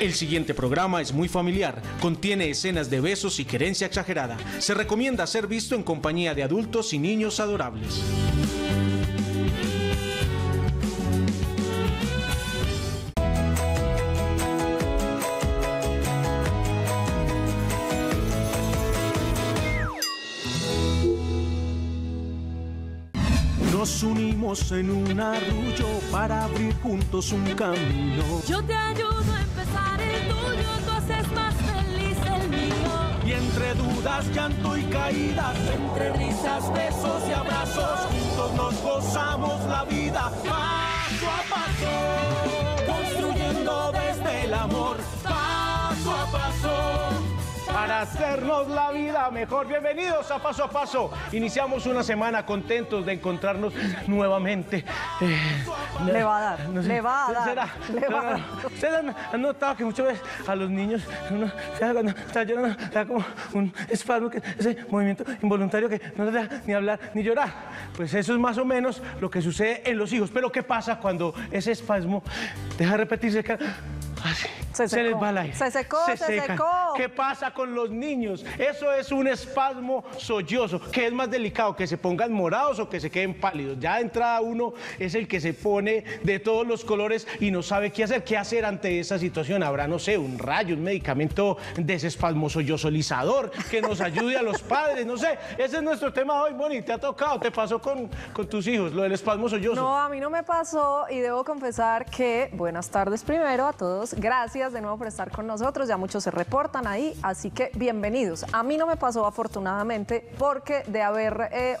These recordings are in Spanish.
El siguiente programa es muy familiar, contiene escenas de besos y querencia exagerada. Se recomienda ser visto en compañía de adultos y niños adorables. Nos unimos en un arrullo para abrir juntos un camino. Yo te ayudo a empezar el tuyo, tú haces más feliz el mío. Y entre dudas, llanto y caídas, entre risas, besos y abrazos, juntos nos gozamos la vida paso a paso, construyendo desde el amor paso a paso. Para hacernos la vida mejor. Bienvenidos a Paso a Paso. Iniciamos una semana contentos de encontrarnos nuevamente. Le va a dar, no sé, le va a dar. ¿Será? Le va a dar. ¿Ustedes han notado que muchas veces a los niños, cuando está llorando, da como un espasmo, ese movimiento involuntario que no les deja ni hablar ni llorar? Pues eso es más o menos lo que sucede en los hijos. Pero ¿qué pasa cuando ese espasmo deja de repetirse? Así, se les va el aire. Se secó. ¿Qué pasa con los niños? Eso es un espasmo sollozo. ¿Qué es más delicado? ¿Que se pongan morados o que se queden pálidos? Ya de entrada uno es el que se pone de todos los colores y no sabe qué hacer. ¿Qué hacer ante esa situación? Habrá, no sé, un rayo, un medicamento desespasmo sollozolizador que nos ayude a los padres, no sé. Ese es nuestro tema hoy, Moni. ¿Te ha tocado? ¿Te pasó con tus hijos lo del espasmo sollozo? No, a mí no me pasó y debo confesar que buenas tardes primero a todos. Gracias de nuevo por estar con nosotros, ya muchos se reportan ahí, así que bienvenidos. A mí no me pasó afortunadamente porque de haberme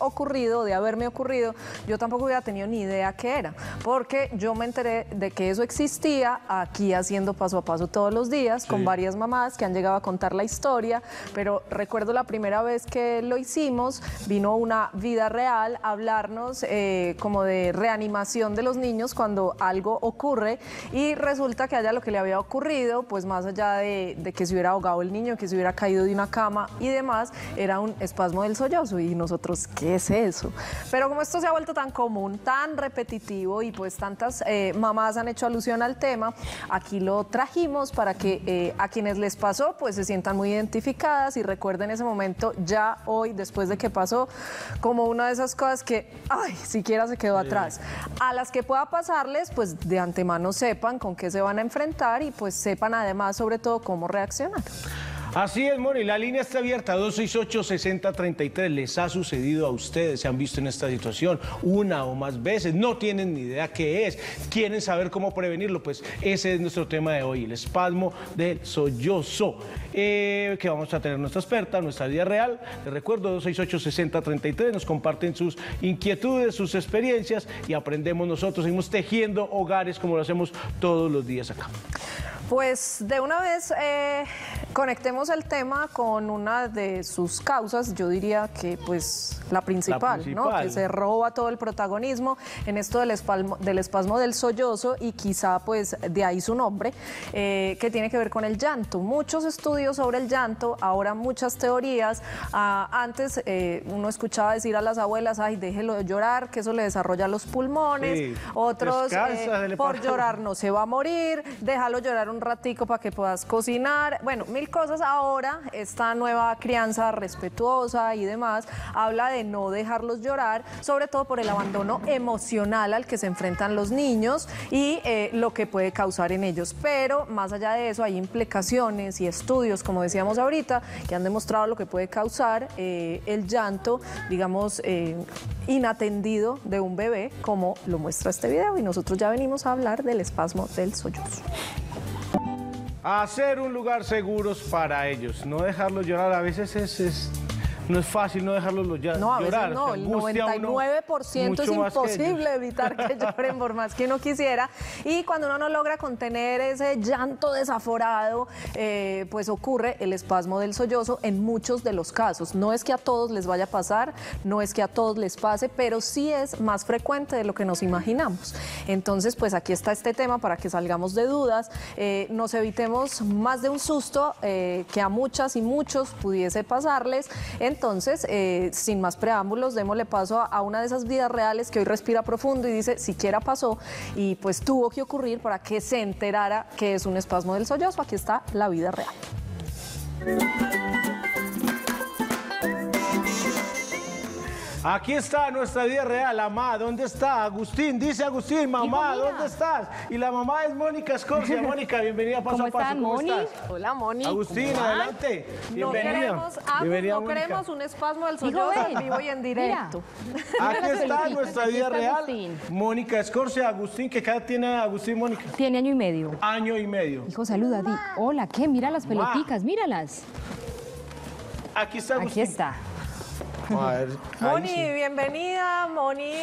ocurrido, yo tampoco hubiera tenido ni idea qué era, porque yo me enteré de que eso existía aquí haciendo Paso a Paso todos los días, sí, con varias mamás que han llegado a contar la historia, pero recuerdo la primera vez que lo hicimos, vino una vida real a hablarnos como de reanimación de los niños cuando algo ocurre y resulta que allá lo que le había ocurrido, pues más allá de que se hubiera ahogado el niño, que se hubiera caído de una cama y demás, era un espasmo del sollozo y nosotros, ¿qué es eso? Pero como esto se ha vuelto tan común, tan repetitivo y pues tantas mamás han hecho alusión al tema, aquí lo trajimos para que a quienes les pasó pues se sientan muy identificadas y recuerden ese momento ya hoy, después de que pasó, como una de esas cosas que, ay, siquiera se quedó atrás. A las que pueda pasarles, pues de antemano sepan con qué se van a enfrentar y pues sepan además sobre todo cómo reaccionar. Así es, Moni, la línea está abierta, 268-6033. ¿Les ha sucedido a ustedes? ¿Se han visto en esta situación una o más veces? ¿No tienen ni idea qué es? ¿Quieren saber cómo prevenirlo? Pues ese es nuestro tema de hoy, el espasmo del sollozo, que vamos a tener nuestra experta, nuestra vida real. Les recuerdo, 268-6033, nos comparten sus inquietudes, sus experiencias y aprendemos nosotros, seguimos tejiendo hogares como lo hacemos todos los días acá. Pues de una vez conectemos el tema con una de sus causas, yo diría que pues la principal, ¿no? Que se roba todo el protagonismo en esto del espasmo del sollozo y quizá pues de ahí su nombre, que tiene que ver con el llanto. Muchos estudios sobre el llanto, ahora muchas teorías. Antes uno escuchaba decir a las abuelas, ay, déjelo de llorar, que eso le desarrolla los pulmones. Sí, otros, por llorar no se va a morir, déjalo llorar un ratico para que puedas cocinar. Bueno, mil cosas. Ahora esta nueva crianza respetuosa y demás habla de no dejarlos llorar, sobre todo por el abandono emocional al que se enfrentan los niños y lo que puede causar en ellos. Pero más allá de eso hay implicaciones y estudios, como decíamos ahorita, que han demostrado lo que puede causar el llanto, digamos, inatendido de un bebé, como lo muestra este video, y nosotros ya venimos a hablar del espasmo del sollozo. Hacer un lugar seguro para ellos, no dejarlos llorar, a veces no es fácil no dejarlos llorar. No, a veces no, el 99% es imposible evitar que lloren por más que uno quisiera. Y cuando uno no logra contener ese llanto desaforado, pues ocurre el espasmo del sollozo en muchos de los casos. No es que a todos les vaya a pasar, no es que a todos les pase, pero sí es más frecuente de lo que nos imaginamos. Entonces, pues aquí está este tema para que salgamos de dudas, nos evitemos más de un susto que a muchas y muchos pudiese pasarles. Entonces, entonces, sin más preámbulos, démosle paso a una de esas vidas reales que hoy respira profundo y dice, siquiera pasó, y pues tuvo que ocurrir para que se enterara que es un espasmo del sollozo. Aquí está la vida real. Aquí está nuestra vida real, mamá, ¿dónde está? Agustín, dice Agustín, mamá, Hijo, mira. ¿dónde estás? Y la mamá es Mónica Escorcia. Mónica, bienvenida a Paso ¿Cómo a Paso. estás, Moni? Hola, Moni. Agustín, adelante. No Bienvenida. queremos, Bienvenida, no Mónica. queremos un espasmo del Hijo, sollozo ven. en vivo y en directo. Aquí las está peluquitas, nuestra aquí vida está real. Agustín. Mónica Escorcia, Agustín, ¿qué edad tiene Agustín, Mónica? Tiene año y medio. Año y medio. Hijo, saluda, di. Hola, ¿qué? Mira las peloticas, míralas. Aquí está Agustín. Aquí está. A ver, ahí Moni, sí. bienvenida. Moni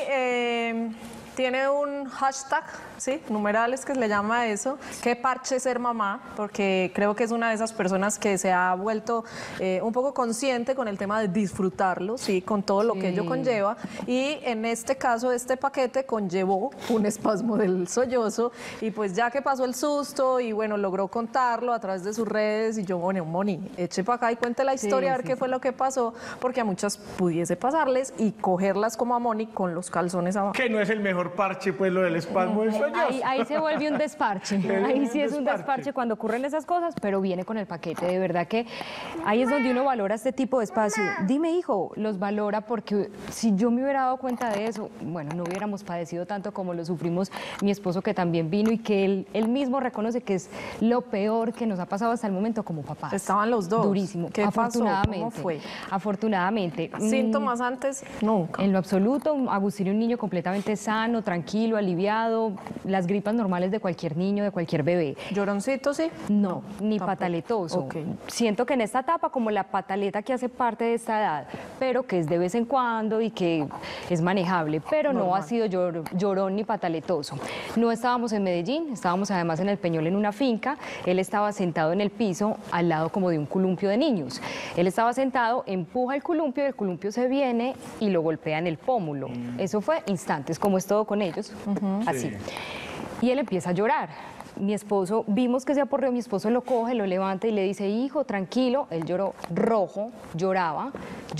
tiene un hashtag, ¿sí? Numerales que le llama a eso. Qué parche ser mamá, porque creo que es una de esas personas que se ha vuelto un poco consciente con el tema de disfrutarlo, ¿sí? Con todo lo que ello conlleva. Y en este caso, este paquete conllevó un espasmo del sollozo. Y pues ya que pasó el susto y bueno, logró contarlo a través de sus redes. Y yo, bueno, Moni, eche para acá y cuente la historia, a ver qué fue lo que pasó, porque a muchas pudiese pasarles y cogerlas como a Moni con los calzones abajo. Que no es el mejor parche, pues, lo del espasmo del sollozo. Ahí se vuelve un desparche. Ahí sí es un desparche. desparche cuando ocurren esas cosas, pero viene con el paquete. De verdad que ahí es donde uno valora este tipo de espacio. Dime, hijo, los valora porque si yo me hubiera dado cuenta de eso, bueno, no hubiéramos padecido tanto como lo sufrimos mi esposo, que también vino y que él mismo reconoce que es lo peor que nos ha pasado hasta el momento como papás. Estaban los dos. Durísimo. ¿Qué pasó? Afortunadamente. ¿Cómo fue? Afortunadamente. Síntomas antes, nunca. En lo absoluto, Agustín es un niño completamente sano, tranquilo, aliviado, las gripas normales de cualquier niño, de cualquier bebé. ¿Lloroncito sí? No, ni tampoco. pataletoso. Ok. Siento que en esta etapa, como la pataleta que hace parte de esta edad, pero que es de vez en cuando y que es manejable, pero no ha sido llorón ni pataletoso. No estábamos en Medellín, estábamos además en el Peñol en una finca. Él estaba sentado en el piso al lado como de un columpio de niños. Él estaba sentado, empuja el columpio y el columpio se viene y lo golpea en el pómulo. Eso fue instantes, como es todo con ellos, así. Y él empieza a llorar. Mi esposo, vimos que se aporreó, mi esposo lo coge, lo levanta y le dice, hijo, tranquilo. Él lloró rojo, lloraba,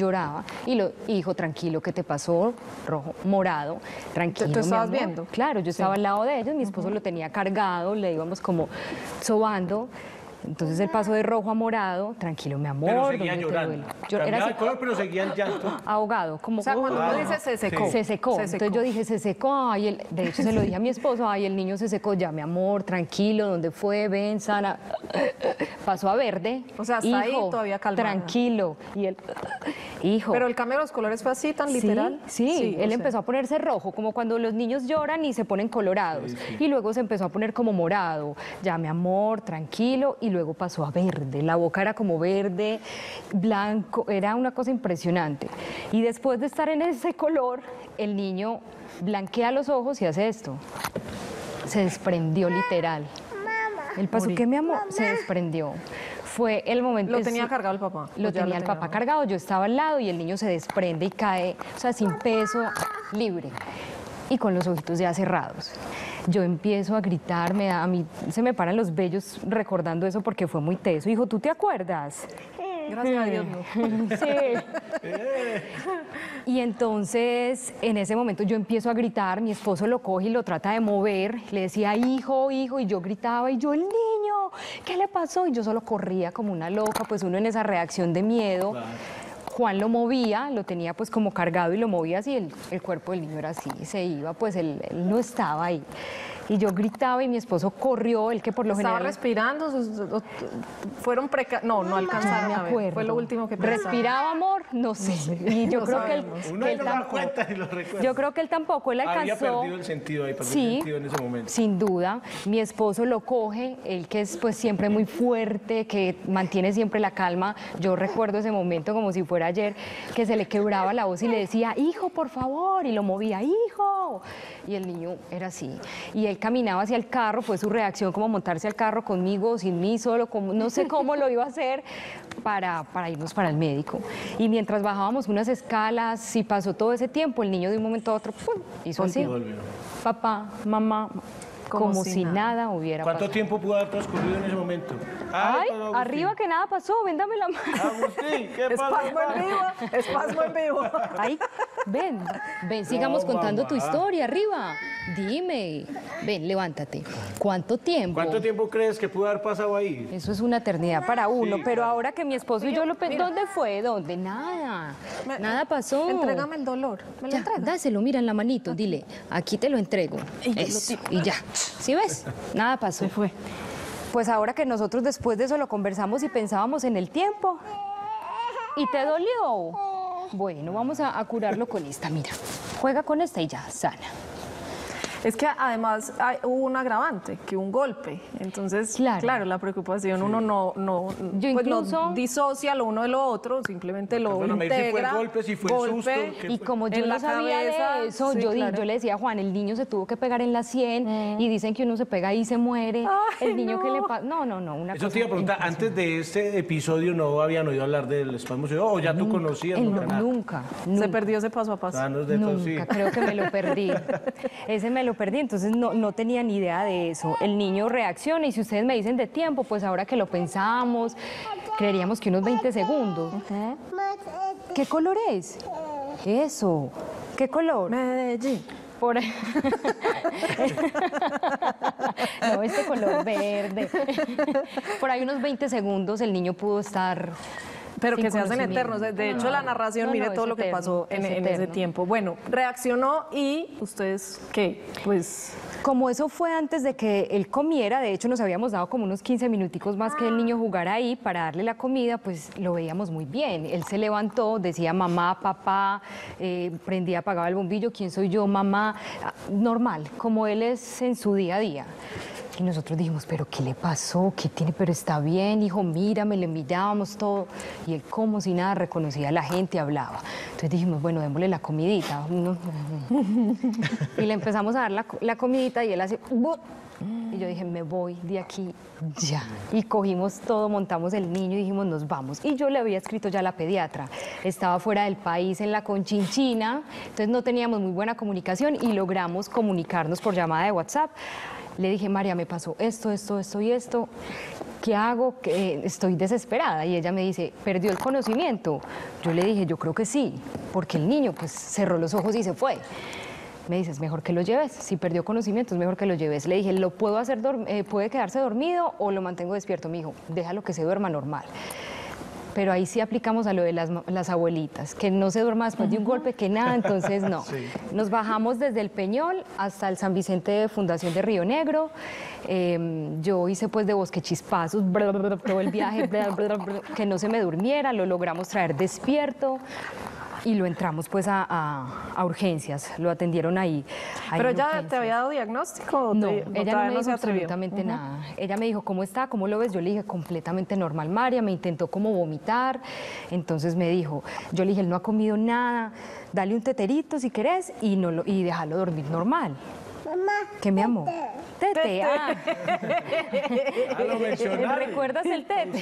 y hijo, tranquilo, ¿qué te pasó? Rojo, morado, tranquilo. ¿Tú mi estabas amor". viendo? Claro, yo estaba al lado de ellos, mi esposo lo tenía cargado, le íbamos como sobando. Entonces él pasó de rojo a morado, tranquilo, mi amor. Pero seguía ¿dónde te llorando. duele? Cambiaba Era de así, color, pero seguía el llanto. ahogado, como... O sea, cuando uno dice se secó. Se secó. Entonces yo dije, se secó. Ay, de hecho, se lo dije a mi esposo, ay, el niño se secó. Ya, mi amor, tranquilo, ¿dónde fue? Ven, sana. Pasó a verde. O sea, hasta ahí todavía calmada. Tranquilo. Y él, hijo. Pero el cambio de los colores fue así, tan literal. Sí, o él sea. empezó a ponerse rojo, como cuando los niños lloran y se ponen colorados. Y luego se empezó a poner como morado. Ya, mi amor, tranquilo. Y luego pasó a verde. La boca era como verde, blanco. Era una cosa impresionante. Y después de estar en ese color, el niño blanquea los ojos y hace esto. Se desprendió literal. El paso que mi amor se desprendió. Fue el momento. Lo tenía cargado el papá. Lo tenía el papá cargado, yo estaba al lado y el niño se desprende y cae, o sea, sin peso, libre y con los ojitos ya cerrados. Yo empiezo a gritar, a mí se me paran los vellos recordando eso porque fue muy teso. Hijo, ¿tú te acuerdas? Gracias a Dios, no. Sí. Y entonces, en ese momento yo empiezo a gritar, mi esposo lo coge y lo trata de mover, le decía, hijo, hijo, y yo gritaba, y yo, el niño, ¿qué le pasó? Y yo solo corría como una loca, pues uno en esa reacción de miedo. Claro. Juan lo movía, lo tenía pues como cargado y lo movía así, el cuerpo del niño era así, se iba, pues él no estaba ahí. Y yo gritaba y mi esposo corrió, él que por lo ¿Estaba general... respirando? ¿Fueron no alcanzaron a ver? Fue lo último que pensaron. ¿Respiraba, amor? No sé. Y yo creo que él, Uno que él no se da tampoco... cuenta y lo recuerda. Yo creo que él tampoco, él alcanzó... Había perdido el sentido ahí, perdió el sentido en ese momento. Sin duda. Mi esposo lo coge, él que es pues siempre muy fuerte, que mantiene siempre la calma. Yo recuerdo ese momento como si fuera ayer, que se le quebraba la voz y le decía, hijo, por favor, y lo movía, hijo. Y el niño era así. Y él caminaba hacia el carro, fue su reacción como montarse al carro conmigo, sin mí, solo, como, no sé cómo lo iba a hacer para irnos para el médico. Y mientras bajábamos unas escalas, y pasó todo ese tiempo, el niño de un momento a otro, ¡pum!, hizo así. Papá, mamá, como si nada hubiera ¿Cuánto pasado. tiempo pudo haber transcurrido en ese momento? Ay, don Agustín. arriba que nada pasó, ven, dame la mano. Agustín, ¿qué pasa? Espasmo en vivo, espasmo en vivo. Ay, ven, sigamos No, contando tu mamá. historia, arriba. Dime, ven, levántate. ¿Cuánto tiempo? ¿Cuánto tiempo crees que pudo haber pasado ahí? Eso es una eternidad para uno, Sí, pero claro. ahora que mi esposo y yo lo ¿dónde fue? ¿Dónde? Nada, nada pasó. Entrégame el dolor. ¿Me lo Ya, entregas? dáselo, mira en la manito, dile, aquí te lo entrego. Eso, y ya. ¿Sí ves? Nada pasó. Se fue. Pues ahora que nosotros después de eso lo conversamos y pensábamos en el tiempo. ¿Y te dolió? Bueno, vamos a curarlo con esta, mira. Juega con esta y ya, sana. Es que además hubo un agravante, que un golpe. Entonces, Claro. claro, la preocupación uno no Yo pues incluso- no disocia lo uno de lo otro, simplemente lo Bueno, me dice, fue el integra. golpe, si fue el susto, ¿qué Y fue? como yo En no la sabía cabeza, de eso, sí, yo claro. le decía a Juan, el niño se tuvo que pegar en la 100 y dicen que uno se pega y se muere. Ay, el niño que no. le pasa. No, una Eso cosa te iba a preguntar, antes de este episodio no habían oído hablar del espasmo seudóso, o ya tú conocías, Él nunca nada. nunca. Se perdió ese paso a paso. Ah, no es de todo, sí. Nunca, creo que me lo perdí. Ese me lo perdí, entonces no tenía ni idea de eso. El niño reacciona y si ustedes me dicen de tiempo, pues ahora que lo pensamos, creeríamos que unos 20 segundos. ¿Qué color es? Eso. ¿Qué color? Medellín. Por ahí. No, este color verde. Por ahí unos 20 segundos el niño pudo estar. Pero sin que se hacen conocimiento. eternos. De hecho, la narración, No, mire no, todo es lo que eterno, pasó en es ese eterno. tiempo. Bueno, reaccionó y ustedes, ¿qué? Pues Como eso fue antes de que él comiera, de hecho nos habíamos dado como unos 15 minuticos más que el niño jugara ahí para darle la comida, pues lo veíamos muy bien. Él se levantó, decía mamá, papá, prendía, apagaba el bombillo, ¿quién soy yo, mamá? Normal, como él es en su día a día. Y nosotros dijimos, ¿pero qué le pasó? ¿Qué tiene? Pero está bien, hijo, mírame, le mirábamos todo. Y él como si nada reconocía a la gente, hablaba. Entonces dijimos, bueno, démosle la comidita. Y le empezamos a dar la comidita y él hace... "Bu". Y yo dije, me voy de aquí ya. Y cogimos todo, montamos el niño y dijimos, nos vamos. Y yo le había escrito ya a la pediatra. Estaba fuera del país, en la Conchinchina, entonces no teníamos muy buena comunicación y logramos comunicarnos por llamada de WhatsApp. Le dije, María, me pasó esto y esto. ¿Qué hago? Estoy desesperada. Y ella me dice, ¿perdió el conocimiento? Yo le dije, yo creo que sí, porque el niño pues cerró los ojos y se fue. Me dice, es mejor que lo lleves. Si perdió conocimiento, es mejor que lo lleves. Le dije, ¿lo puedo hacer, puede quedarse dormido o lo mantengo despierto? Me dijo, déjalo que se duerma normal. Pero ahí sí aplicamos a lo de las abuelitas, que no se duerma después de un golpe, que nada, entonces no. Nos bajamos desde el Peñol hasta el San Vicente de Fundación de Río Negro. Yo hice pues de Bosque Chispazos, todo el viaje, que no se me durmiera, lo logramos traer despierto. Y lo entramos pues a urgencias, lo atendieron ahí. ¿Pero en ya urgencias. te había dado diagnóstico? ¿O No, te- ella todavía no me se dijo atrevió? absolutamente nada. Ella me dijo, ¿cómo está? ¿Cómo lo ves? Yo le dije, completamente normal, María. Me intentó como vomitar. Entonces me dijo, yo le dije, él no ha comido nada, dale un teterito si querés y déjalo dormir normal. Mamá. ¿Qué me amó? Tete. Ah. Lo mencionaron. ¿Recuerdas el tete?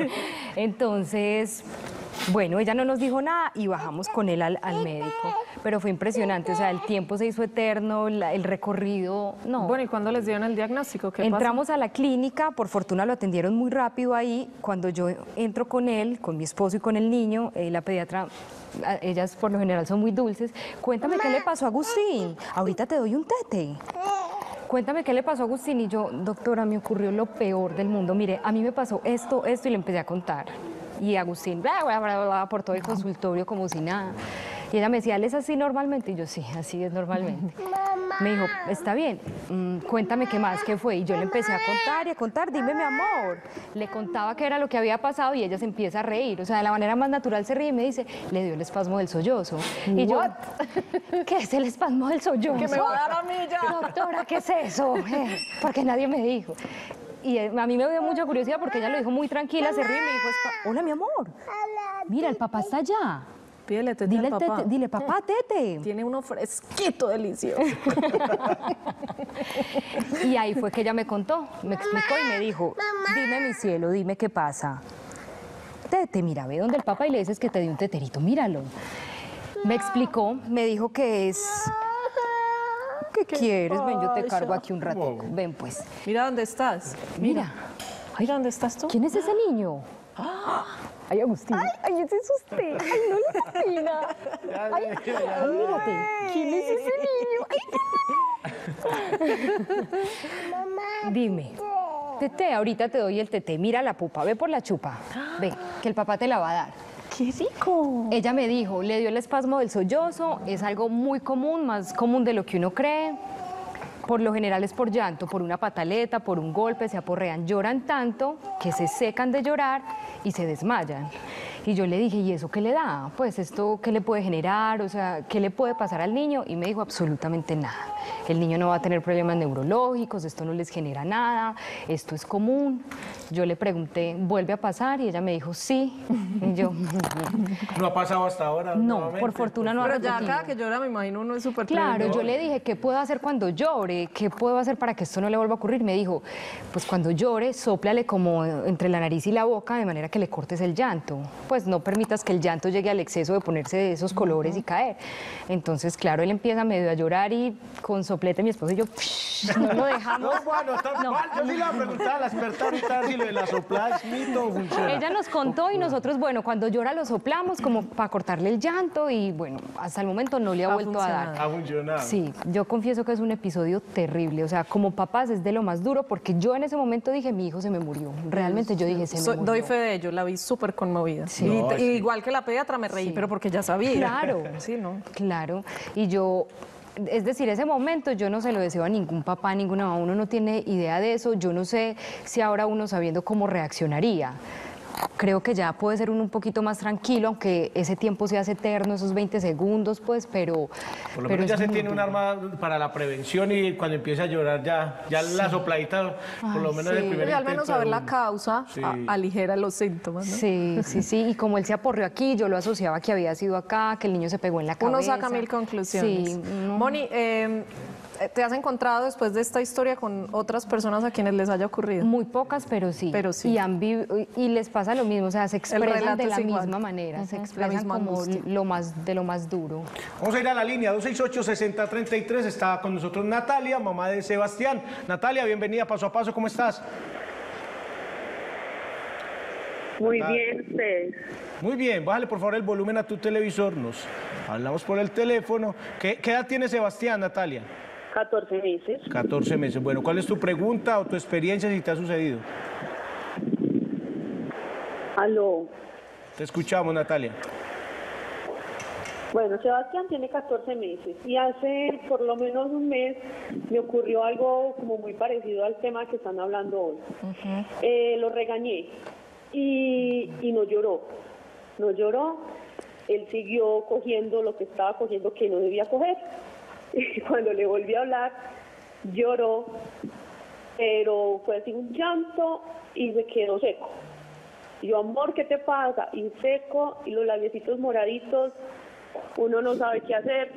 Entonces, bueno, ella no nos dijo nada y bajamos con él al médico. Pero fue impresionante, o sea, el tiempo se hizo eterno, el recorrido, no. Bueno, ¿y cuándo les dieron el diagnóstico? ¿Qué Entramos a la clínica, por fortuna lo atendieron muy rápido ahí. Cuando yo entro con él, con mi esposo y con el niño, la pediatra, ellas por lo general son muy dulces. Cuéntame qué le pasó a Agustín. Ahorita te doy un tete. Cuéntame qué le pasó a Agustín. Y yo, doctora, me ocurrió lo peor del mundo. Mire, a mí me pasó esto y le empecé a contar. Y Agustín, bla, bla, bla, bla, por todo el consultorio como si nada. Y ella me decía, ¿él es así normalmente? Y yo, sí, así es normalmente. Me dijo, está bien, cuéntame qué más, qué fue. Y yo le empecé a contar y a contar, dime mi amor. Le contaba qué era lo que había pasado y ella se empieza a reír. O sea, de la manera más natural se ríe y me dice, le dio el espasmo del sollozo. Y yo, ¿qué es el espasmo del sollozo? ¿Qué me va a dar a mí ya? Doctora, ¿qué es eso? Porque nadie me dijo. Y a mí me dio mucha curiosidad porque ella lo dijo muy tranquila, se ríe y me dijo, hola mi amor, mira, el papá está allá. Pídele tete Dile, al papá. tete, dile, papá, tete. Tiene uno fresquito delicioso. Y ahí fue que ella me contó, me explicó y me dijo, dime mi cielo, dime qué pasa. Tete, mira, ve donde el papá y le dices que te dio un teterito, míralo. Me explicó, me dijo que es ¿Qué quieres? Ven, yo te Ay, cargo ya. aquí un ratico. Ven, pues. Mira dónde estás. Mira. Mira dónde estás tú. ¿Quién es ese niño? Ay, Agustín. Ay, ese es usted. Ay, no le fascina. Ay, mírate. ¿Quién es ese niño? Ay. Dime. Tete, ahorita te doy el tete. Mira la pupa, ve por la chupa. Ve, que el papá te la va a dar. ¡Qué rico! Ella me dijo, le dio el espasmo del sollozo, es algo muy común, más común de lo que uno cree. Por lo general es por llanto, por una pataleta, por un golpe, se aporrean, lloran tanto que se secan de llorar y se desmayan. Y yo le dije, ¿y eso qué le da? Pues esto, ¿qué le puede generar? O sea, ¿qué le puede pasar al niño? Y me dijo, absolutamente nada. El niño no va a tener problemas neurológicos, esto no les genera nada, esto es común. Yo le pregunté, ¿vuelve a pasar? Y ella me dijo, sí. Y yo, ¿No ha pasado hasta ahora? no, nuevamente? por fortuna no ha Pero ya repetido. cada que llora, me imagino uno es súper Claro, prevenidor. yo le dije, ¿qué puedo hacer cuando llore? ¿Qué puedo hacer para que esto no le vuelva a ocurrir? Me dijo, pues cuando llore, sóplale como entre la nariz y la boca de manera que le cortes el llanto. Pues no permitas que el llanto llegue al exceso de ponerse de esos colores y caer. Entonces, claro, él empieza medio a llorar y con soplete mi esposo y yo, no lo dejamos. No, bueno, está No. mal. Yo sí le voy a preguntar a la experta ahorita si lo de la soplada es mito o funciona. Ella nos contó y nosotros, bueno, cuando llora lo soplamos como para cortarle el llanto y bueno, hasta el momento no le ha Ha vuelto a dar. funcionado. Ha funcionado. Sí, yo confieso que es un episodio terrible, o sea, como papás es de lo más duro porque yo en ese momento dije, mi hijo se me murió, realmente yo dije, se me murió. Doy fe de ello, la vi súper conmovida. Sí. Y, No, y sí. igual que la pediatra me reí, Sí. pero porque ya sabía. Claro. Sí, ¿no? Claro, y yo, es decir, ese momento yo no se lo deseo a ningún papá, ninguna mamá, uno no tiene idea de eso, yo no sé si ahora uno sabiendo cómo reaccionaría. Creo que ya puede ser uno un poquito más tranquilo, aunque ese tiempo se hace eterno, esos 20 segundos, pues, pero... Por lo pero menos ya es se muy tiene un duro. arma para la prevención y cuando empieza a llorar ya la sopladita, por lo Ay, menos el sí. primer Pero al menos intento saber de la uno. causa Sí. aligera los síntomas, ¿no? Sí, sí, sí, y como él se aporreó aquí, yo lo asociaba que había sido acá, que el niño se pegó en la cabeza. Uno saca mil conclusiones. Sí, no. Moni, ¿te has encontrado después de esta historia con otras personas a quienes les haya ocurrido? Muy pocas, pero sí. Pero sí. Y les pasa lo mismo, o sea, se expresan relato de la es igual. misma manera, se Ujú, la expresan misma como angustia. de lo más duro. Vamos a ir a la línea 268-6033. Está con nosotros Natalia, mamá de Sebastián. Natalia, bienvenida Paso a Paso. ¿Cómo estás? Muy bien, ustedes. Muy bien. Bájale por favor el volumen a tu televisor. Nos hablamos por el teléfono. ¿Qué edad tiene Sebastián, Natalia? 14 meses. 14 meses. Bueno, ¿cuál es tu pregunta o tu experiencia si te ha sucedido? Aló. Te escuchamos, Natalia. Bueno, Sebastián tiene 14 meses y hace por lo menos un mes me ocurrió algo como muy parecido al tema que están hablando hoy. Lo regañé y no lloró. No lloró. Él siguió cogiendo lo que estaba cogiendo que no debía coger. Y cuando le volví a hablar, lloró, pero fue así un llanto y se quedó seco. Y yo, amor, ¿qué te pasa? Y seco, y los labiecitos moraditos, uno no sabe qué hacer.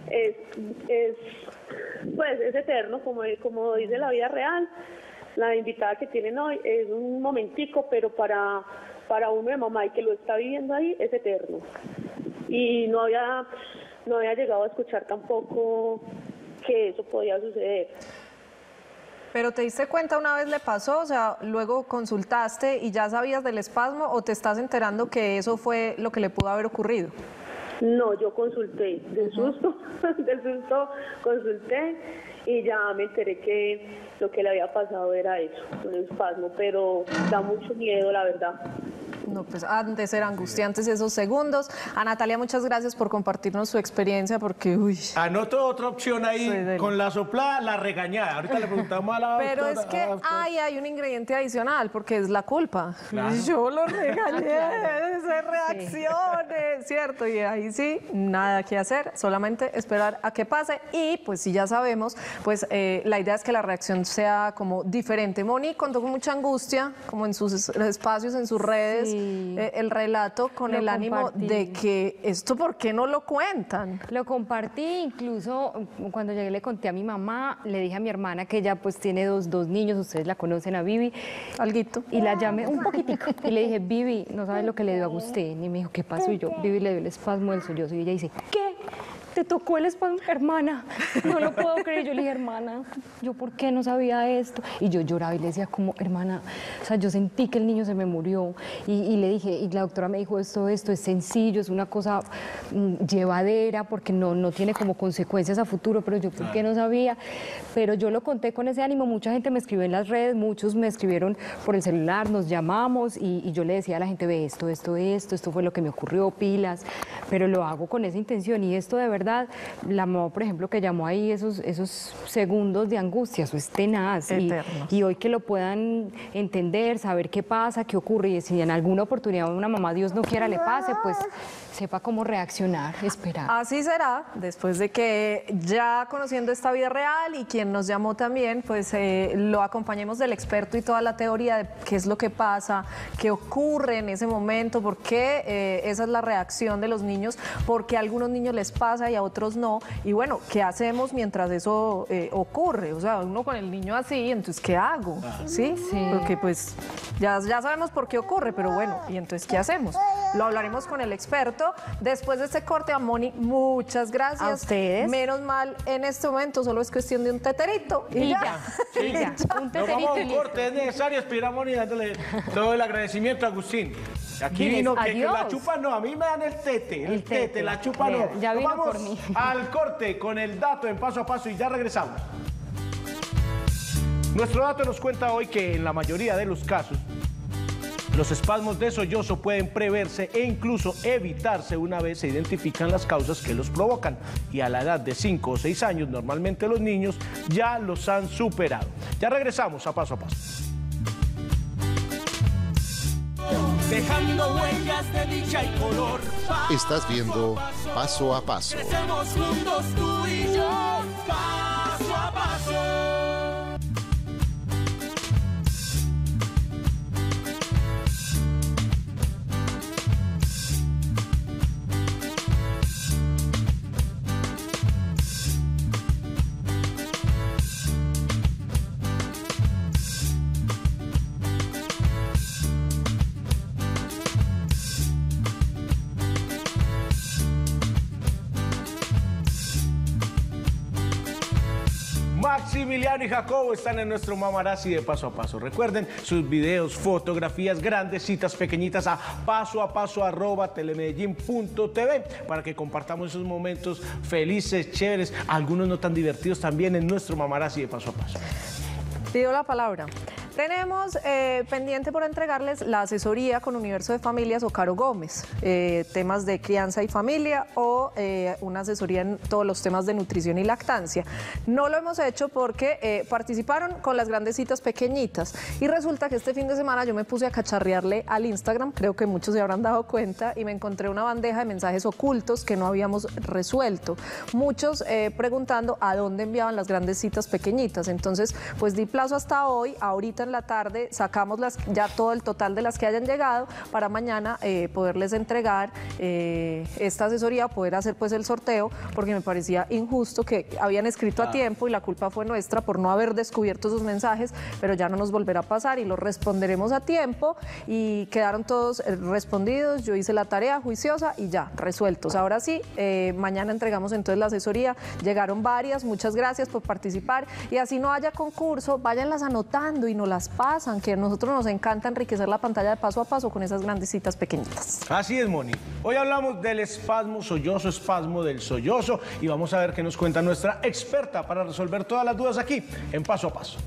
Pues es eterno, como dice la vida real. La invitada que tienen hoy es un momentico, pero para uno de mamá y que lo está viviendo ahí es eterno. Y no había llegado a escuchar tampoco que eso podía suceder. ¿Pero te diste cuenta una vez le pasó? O sea, luego consultaste y ya sabías del espasmo o te estás enterando que eso fue lo que le pudo haber ocurrido. No, yo consulté, del susto consulté y ya me enteré que lo que le había pasado era eso, un espasmo, pero da mucho miedo, la verdad. No, pues han de ser angustiantes esos segundos. A Natalia, muchas gracias por compartirnos su experiencia, porque, uy. Anoto otra opción ahí, Sí, dele. con la soplada, la regañada. Ahorita le preguntamos a la Pero doctora, es que a la doctora. hay un ingrediente adicional, porque es la culpa. Claro. Yo lo regañé, se reaccione, ¿cierto? Y ahí sí, nada que hacer, solamente esperar a que pase. Y pues si ya sabemos, pues la idea es que la reacción sea como diferente. Moni contó con mucha angustia, como en sus espacios, en sus redes, Sí. el relato con Lo el ánimo compartí. de que esto, ¿por qué no lo cuentan? Lo compartí, incluso cuando llegué le conté a mi mamá, le dije a mi hermana que ella pues tiene dos niños, ustedes la conocen a Vivi, Alguito. y la llamé un poquitico y le dije, Vivi, no sabes lo que le dio a Agustín, y me dijo, ¿qué pasó? Y yo, Vivi le dio el espasmo del sollozo, y ella dice, ¿qué? te tocó el espasmo, hermana, no lo puedo creer. Yo le dije, hermana, ¿yo por qué no sabía esto? Y yo lloraba y le decía como, hermana, o sea, yo sentí que el niño se me murió. Y le dije, y la doctora me dijo, esto es sencillo, es una cosa llevadera, porque no tiene como consecuencias a futuro, pero yo por qué no sabía. Pero yo lo conté con ese ánimo, mucha gente me escribió en las redes, muchos me escribieron por el celular, nos llamamos y yo le decía a la gente, ve esto fue lo que me ocurrió, pilas, pero lo hago con esa intención y esto de verdad, la mamá, por ejemplo, que llamó ahí esos segundos de angustia, eso es tenaz y hoy que lo puedan entender, saber qué pasa, qué ocurre y si en alguna oportunidad a una mamá, Dios no quiera, le pase, pues sepa cómo reaccionar, esperar. Así será, después de que ya conociendo esta vida real y quien nos llamó también, pues lo acompañemos del experto y toda la teoría de qué es lo que pasa, qué ocurre en ese momento, por qué esa es la reacción de los niños, por qué a algunos niños les pasa y a otros no, y bueno, ¿qué hacemos mientras eso ocurre? O sea, uno con el niño así, entonces, ¿qué hago? ¿Sí? Porque pues ya sabemos por qué ocurre, pero bueno, ¿y entonces qué hacemos? Lo hablaremos con el experto. Después de este corte, a Moni, muchas gracias. A ustedes. Menos mal, en este momento solo es cuestión de un teterito. Y ya. Un Nos teterito vamos a y un listo. corte, es necesario expirar a Moni dándole todo el agradecimiento a Agustín. Aquí Diles vino que adiós. la chupa no, a mí me dan el tete, la chupa Vea, no. ya Nos vino vamos por mí. al corte con el dato en paso a paso y ya regresamos. Nuestro dato nos cuenta hoy que en la mayoría de los casos los espasmos de sollozo pueden preverse e incluso evitarse una vez se identifican las causas que los provocan. Y a la edad de 5 o 6 años, normalmente los niños ya los han superado. Ya regresamos a paso a paso. Dejando huellas de dicha y color. Estás viendo Paso a Paso. Crecemos juntos tú y yo. Paso a paso. Maximiliano y Jacobo están en nuestro Mamarazzi de Paso a Paso. Recuerden sus videos, fotografías grandes, citas pequeñitas a pasoapaso@telemedellin.tv para que compartamos esos momentos felices, chéveres, algunos no tan divertidos también en nuestro Mamarazzi de Paso a Paso. Pido la palabra. Tenemos pendiente por entregarles la asesoría con Universo de Familias o Caro Gómez, temas de crianza y familia o una asesoría en todos los temas de nutrición y lactancia. No lo hemos hecho porque participaron con las grandecitas pequeñitas y resulta que este fin de semana yo me puse a cacharrearle al Instagram, creo que muchos se habrán dado cuenta, y me encontré una bandeja de mensajes ocultos que no habíamos resuelto. Muchos preguntando a dónde enviaban las grandecitas pequeñitas. Entonces, pues di plazo hasta hoy, ahorita en la tarde sacamos ya todo el total de las que hayan llegado para mañana poderles entregar esta asesoría, poder hacer pues el sorteo, porque me parecía injusto que habían escrito a tiempo y la culpa fue nuestra por no haber descubierto sus mensajes, pero ya no nos volverá a pasar y los responderemos a tiempo y quedaron todos respondidos. Yo hice la tarea juiciosa y ya, resueltos. Ahora sí, mañana entregamos entonces la asesoría. Llegaron varias, muchas gracias por participar y así no haya concurso, váyanlas anotando y no las pasan, que a nosotros nos encanta enriquecer la pantalla de Paso a Paso con esas grandecitas pequeñitas. Así es, Moni. Hoy hablamos del espasmo sollozo, espasmo del sollozo, y vamos a ver qué nos cuenta nuestra experta para resolver todas las dudas aquí en Paso a Paso.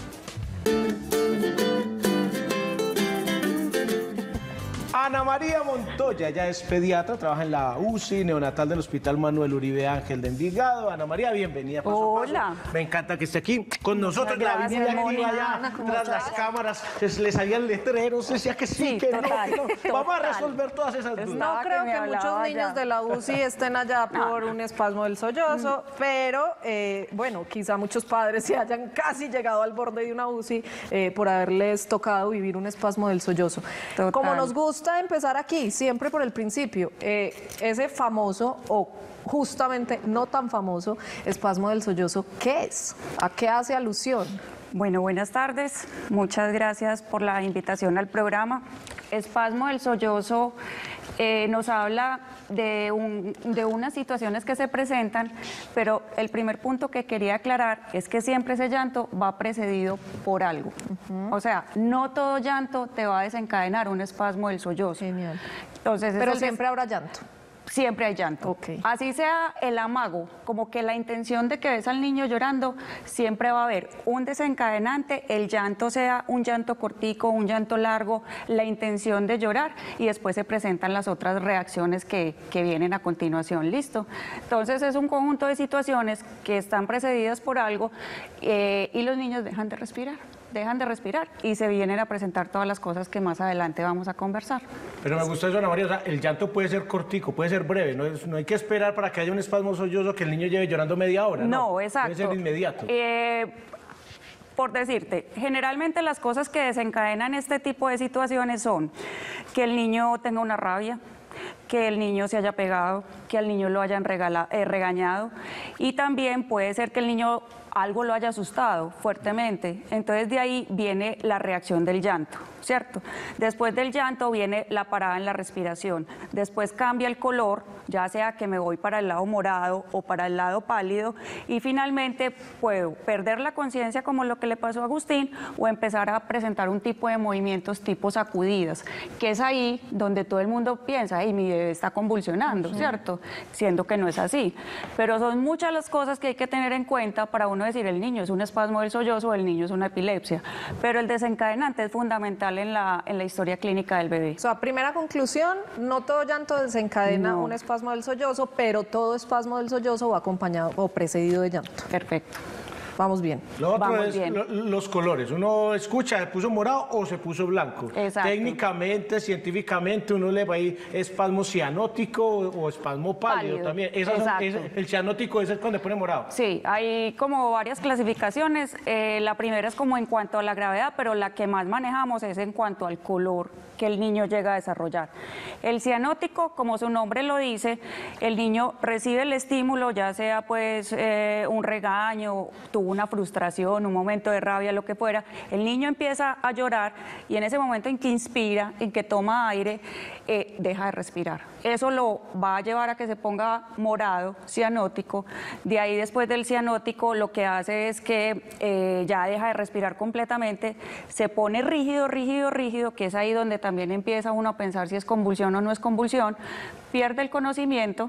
Ana María Montoya, ya es pediatra, trabaja en la UCI neonatal del Hospital Manuel Uribe Ángel de Envigado. Ana María, bienvenida a Paso a Paso. Hola. Me encanta que esté aquí con nosotros. Muchas La gracias, vine de aquí Moni. allá, Ana, ¿cómo tras estás? las cámaras, le salían letreros, decía que sí, Sí, que total, no. Vamos a total. resolver todas esas dudas. No Nada, creo que me que hablaba muchos niños ya. de la UCI estén allá por un espasmo del sollozo, pero bueno, quizá muchos padres se hayan casi llegado al borde de una UCI por haberles tocado vivir un espasmo del sollozo. Total. Como nos gusta empezar aquí, siempre por el principio, ese famoso o justamente no tan famoso espasmo del sollozo, ¿qué es? ¿A qué hace alusión? Bueno, buenas tardes. Muchas gracias por la invitación al programa. Espasmo del sollozo nos habla de unas situaciones que se presentan, pero el primer punto que quería aclarar es que siempre ese llanto va precedido por algo. O sea, no todo llanto te va a desencadenar un espasmo del sollozo. Genial. Entonces, Pero siempre habrá llanto. Siempre hay llanto. Ok. Así sea el amago, como que la intención de que ves al niño llorando, siempre va a haber un desencadenante, el llanto sea un llanto cortico, un llanto largo, la intención de llorar y después se presentan las otras reacciones que vienen a continuación. ¿Listo? Entonces es un conjunto de situaciones que están precedidas por algo y los niños dejan de respirar y se vienen a presentar todas las cosas que más adelante vamos a conversar. Pero me gusta eso, Ana María, o sea, el llanto puede ser cortico, puede ser breve, no hay que esperar para que haya un espasmo sollozo que el niño lleve llorando media hora. No, exacto. Puede ser inmediato. Por decirte, generalmente las cosas que desencadenan este tipo de situaciones son que el niño tenga una rabia, que el niño se haya pegado, que al niño lo hayan regañado y también puede ser que el niño algo lo haya asustado fuertemente. Entonces de ahí viene la reacción del llanto, ¿cierto? Después del llanto viene la parada en la respiración. Después cambia el color, ya sea que me voy para el lado morado o para el lado pálido y finalmente puedo perder la conciencia como lo que le pasó a Agustín o empezar a presentar un tipo de movimientos tipo sacudidas, que es ahí donde todo el mundo piensa, y mi bebé está convulsionando, ¿cierto? Siendo que no es así. Pero son muchas las cosas que hay que tener en cuenta para uno decir el niño es un espasmo del sollozo o el niño es una epilepsia. Pero el desencadenante es fundamental en la historia clínica del bebé. O sea, primera conclusión, no todo llanto desencadena un espasmo del sollozo, pero todo espasmo del sollozo va acompañado o precedido de llanto. Perfecto. Vamos bien. Lo otro Vamos es bien. los colores. Uno escucha, ¿se puso morado o se puso blanco? Exacto. Técnicamente, científicamente, uno le va a ir espasmo cianótico o espasmo pálido también. El cianótico es el cuando pone morado. Sí, hay como varias clasificaciones. La primera es como en cuanto a la gravedad, pero la que más manejamos es en cuanto al color que el niño llega a desarrollar. El cianótico, como su nombre lo dice, el niño recibe el estímulo, ya sea pues un regaño, tuvo una frustración, un momento de rabia, lo que fuera, el niño empieza a llorar y en ese momento en que inspira, en que toma aire, deja de respirar. Eso lo va a llevar a que se ponga morado, cianótico. De ahí después del cianótico lo que hace es que ya deja de respirar completamente, se pone rígido, rígido, rígido, que es ahí donde también empieza uno a pensar si es convulsión o no es convulsión, pierde el conocimiento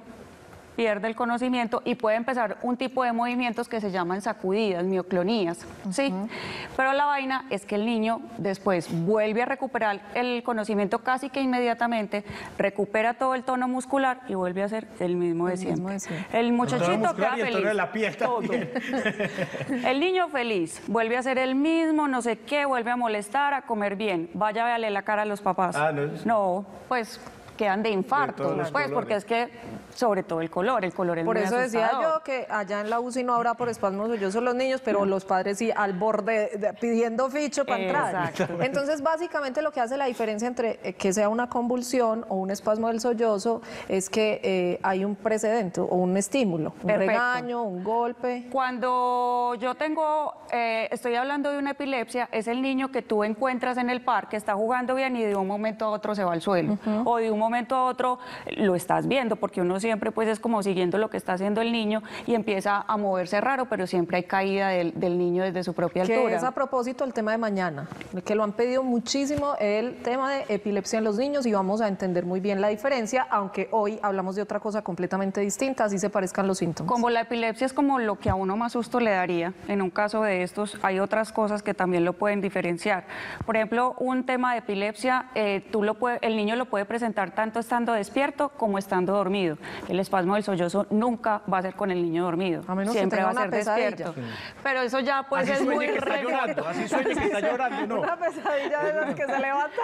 y puede empezar un tipo de movimientos que se llaman sacudidas, mioclonías, ¿sí? Pero la vaina es que el niño después vuelve a recuperar el conocimiento casi que inmediatamente, recupera todo el tono muscular y vuelve a ser el mismo de siempre. El muchachito queda feliz. El tono de la piel también. El niño feliz, vuelve a ser el mismo, no sé qué, vuelve a molestar, a comer bien. Vaya, véale la cara a los papás. No, pues quedan de infarto, pues, porque es que sobre todo el color es Por muy eso decía asustador. yo que allá en la UCI no habrá por espasmos sollozo los niños, pero los padres sí al borde pidiendo ficho para entrar. Entonces, básicamente lo que hace la diferencia entre que sea una convulsión o un espasmo del sollozo es que hay un precedente o un estímulo, un regaño, un golpe. Cuando yo estoy hablando de una epilepsia, es el niño que tú encuentras en el parque, está jugando bien y de un momento a otro se va al suelo. O de un momento a otro lo estás viendo, porque uno siempre pues es como siguiendo lo que está haciendo el niño y empieza a moverse raro, pero siempre hay caída del niño desde su propia altura. Que es a propósito el tema de mañana, que lo han pedido muchísimo, el tema de epilepsia en los niños, y vamos a entender muy bien la diferencia, aunque hoy hablamos de otra cosa completamente distinta, así se parezcan los síntomas. Como la epilepsia es como lo que a uno más susto le daría, en un caso de estos hay otras cosas que también lo pueden diferenciar. Por ejemplo, un tema de epilepsia, el niño lo puede presentar tanto estando despierto como estando dormido. El espasmo del sollozo nunca va a ser con el niño dormido, a menos siempre que va a tenga ser una pesadilla. despierto. Pero eso ya pues es muy remoto. Así sueña que está llorando, no. Una pesadilla de los que se levantan.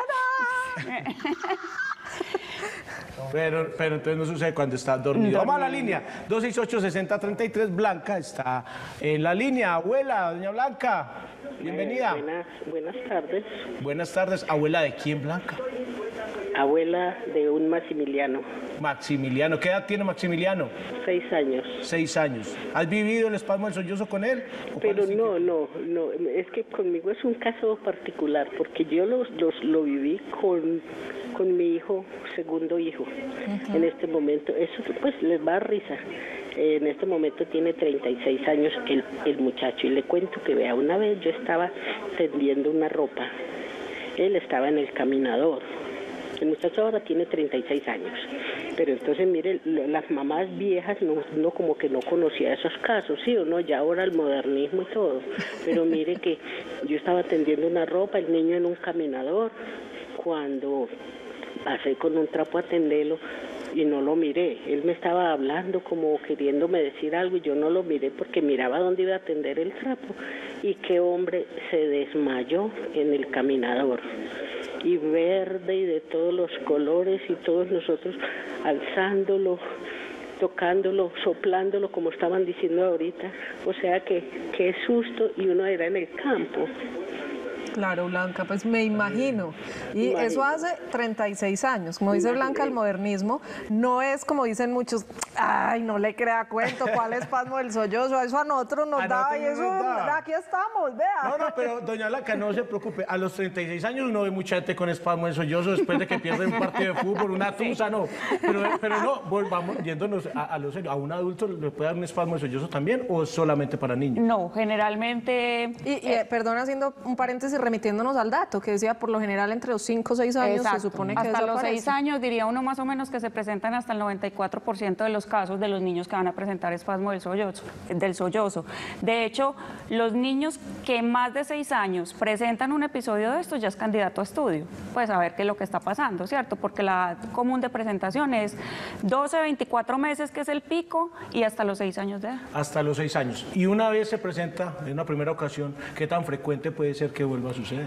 Pero entonces no sucede cuando está dormido. Vamos a la línea. 268-6033. Blanca está en la línea. Abuela, doña Blanca, bienvenida. Buenas tardes. Buenas tardes. ¿Abuela de quién, Blanca? abuela de un Maximiliano. Maximiliano, ¿qué edad tiene Maximiliano? 6 años. 6 años. ¿Has vivido el espasmo del sollozo con él? Pero no, es que conmigo es un caso particular, porque yo lo viví con mi hijo, segundo hijo, en este momento. Eso pues les va a dar risa. En este momento tiene 36 años el muchacho, y le cuento que vea, una vez yo estaba tendiendo una ropa, él estaba en el caminador. El muchacho ahora tiene 36 años, pero entonces mire, las mamás viejas no como que no conocía esos casos, ¿sí o no? Ya ahora el modernismo y todo, pero mire que yo estaba tendiendo una ropa, el niño en un caminador, cuando pasé con un trapo a tenderlo y no lo miré, él me estaba hablando como queriéndome decir algo y yo no lo miré porque miraba dónde iba a tender el trapo, y qué hombre se desmayó en el caminador, y verde y de todos los colores, y todos nosotros alzándolo, tocándolo, soplándolo, como estaban diciendo ahorita. O sea que qué susto, y uno era en el campo. Claro, Blanca, pues me imagino. Y eso hace 36 años. Como dice Blanca, el modernismo no es como dicen muchos, ay, no le crea cuento, ¿cuál espasmo del sollozo? Eso a nosotros nos daba, y eso, aquí estamos, vea. No, pero doña Blanca, no se preocupe. A los 36 años uno ve mucha gente con espasmo del sollozo después de que pierde un partido de fútbol, una tusa, no. Pero no, volvamos yéndonos a lo serio. ¿A un adulto le puede dar un espasmo del sollozo también, o solamente para niños? No, generalmente... Perdón, haciendo un paréntesis, remitiéndonos al dato que decía, por lo general entre los 5 o 6 años. Exacto. Se supone que hasta los aparece. 6 años diría uno más o menos que se presentan hasta el 94% de los casos de los niños que van a presentar espasmo del sollozo. De hecho, los niños que más de 6 años presentan un episodio de esto ya es candidato a estudio, pues a ver qué es lo que está pasando, ¿cierto? Porque la edad común de presentación es 12, 24 meses, que es el pico, y hasta los 6 años de edad. Hasta los 6 años. Y una vez se presenta en una primera ocasión, ¿qué tan frecuente puede ser que vuelva a suceder?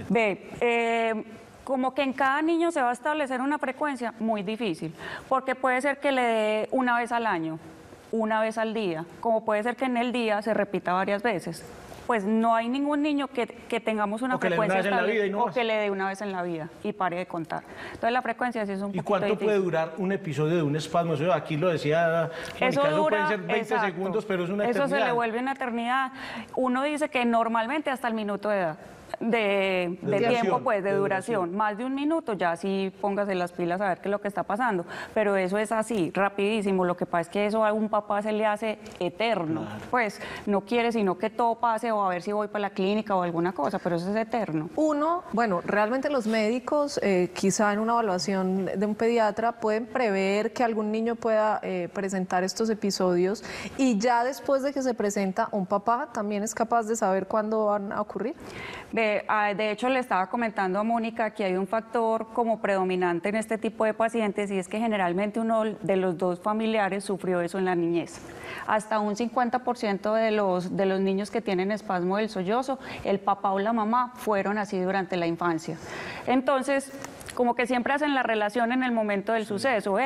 Como que en cada niño se va a establecer una frecuencia muy difícil, porque puede ser que le dé una vez al año, una vez al día, como puede ser que en el día se repita varias veces. Pues no hay ningún niño que tengamos una frecuencia estable, o que le dé una vez en la vida y pare de contar. Entonces la frecuencia sí es un poquito ¿Y cuánto difícil. puede durar un episodio de un espasmo? Aquí lo decía Mónica, eso pueden ser 20 exacto, segundos, pero es una eternidad. Eso se le vuelve una eternidad. Uno dice que normalmente hasta el minuto de edad. De tiempo, pues, de duración. Más de un minuto, ya sí póngase las pilas a ver qué es lo que está pasando. Pero eso es así, rapidísimo. Lo que pasa es que eso a un papá se le hace eterno. Claro. Pues no quiere sino que todo pase, o a ver si voy para la clínica o alguna cosa, pero eso es eterno. Realmente los médicos, quizá en una evaluación de un pediatra, pueden prever que algún niño pueda presentar estos episodios, y ya después de que se presenta, un papá también es capaz de saber cuándo van a ocurrir. De hecho, le estaba comentando a Mónica que hay un factor como predominante en este tipo de pacientes, y es que generalmente uno de los dos familiares sufrió eso en la niñez. Hasta un 50% de los niños que tienen espasmo del sollozo, el papá o la mamá fueron así durante la infancia. Entonces, como que siempre hacen la relación en el momento del suceso.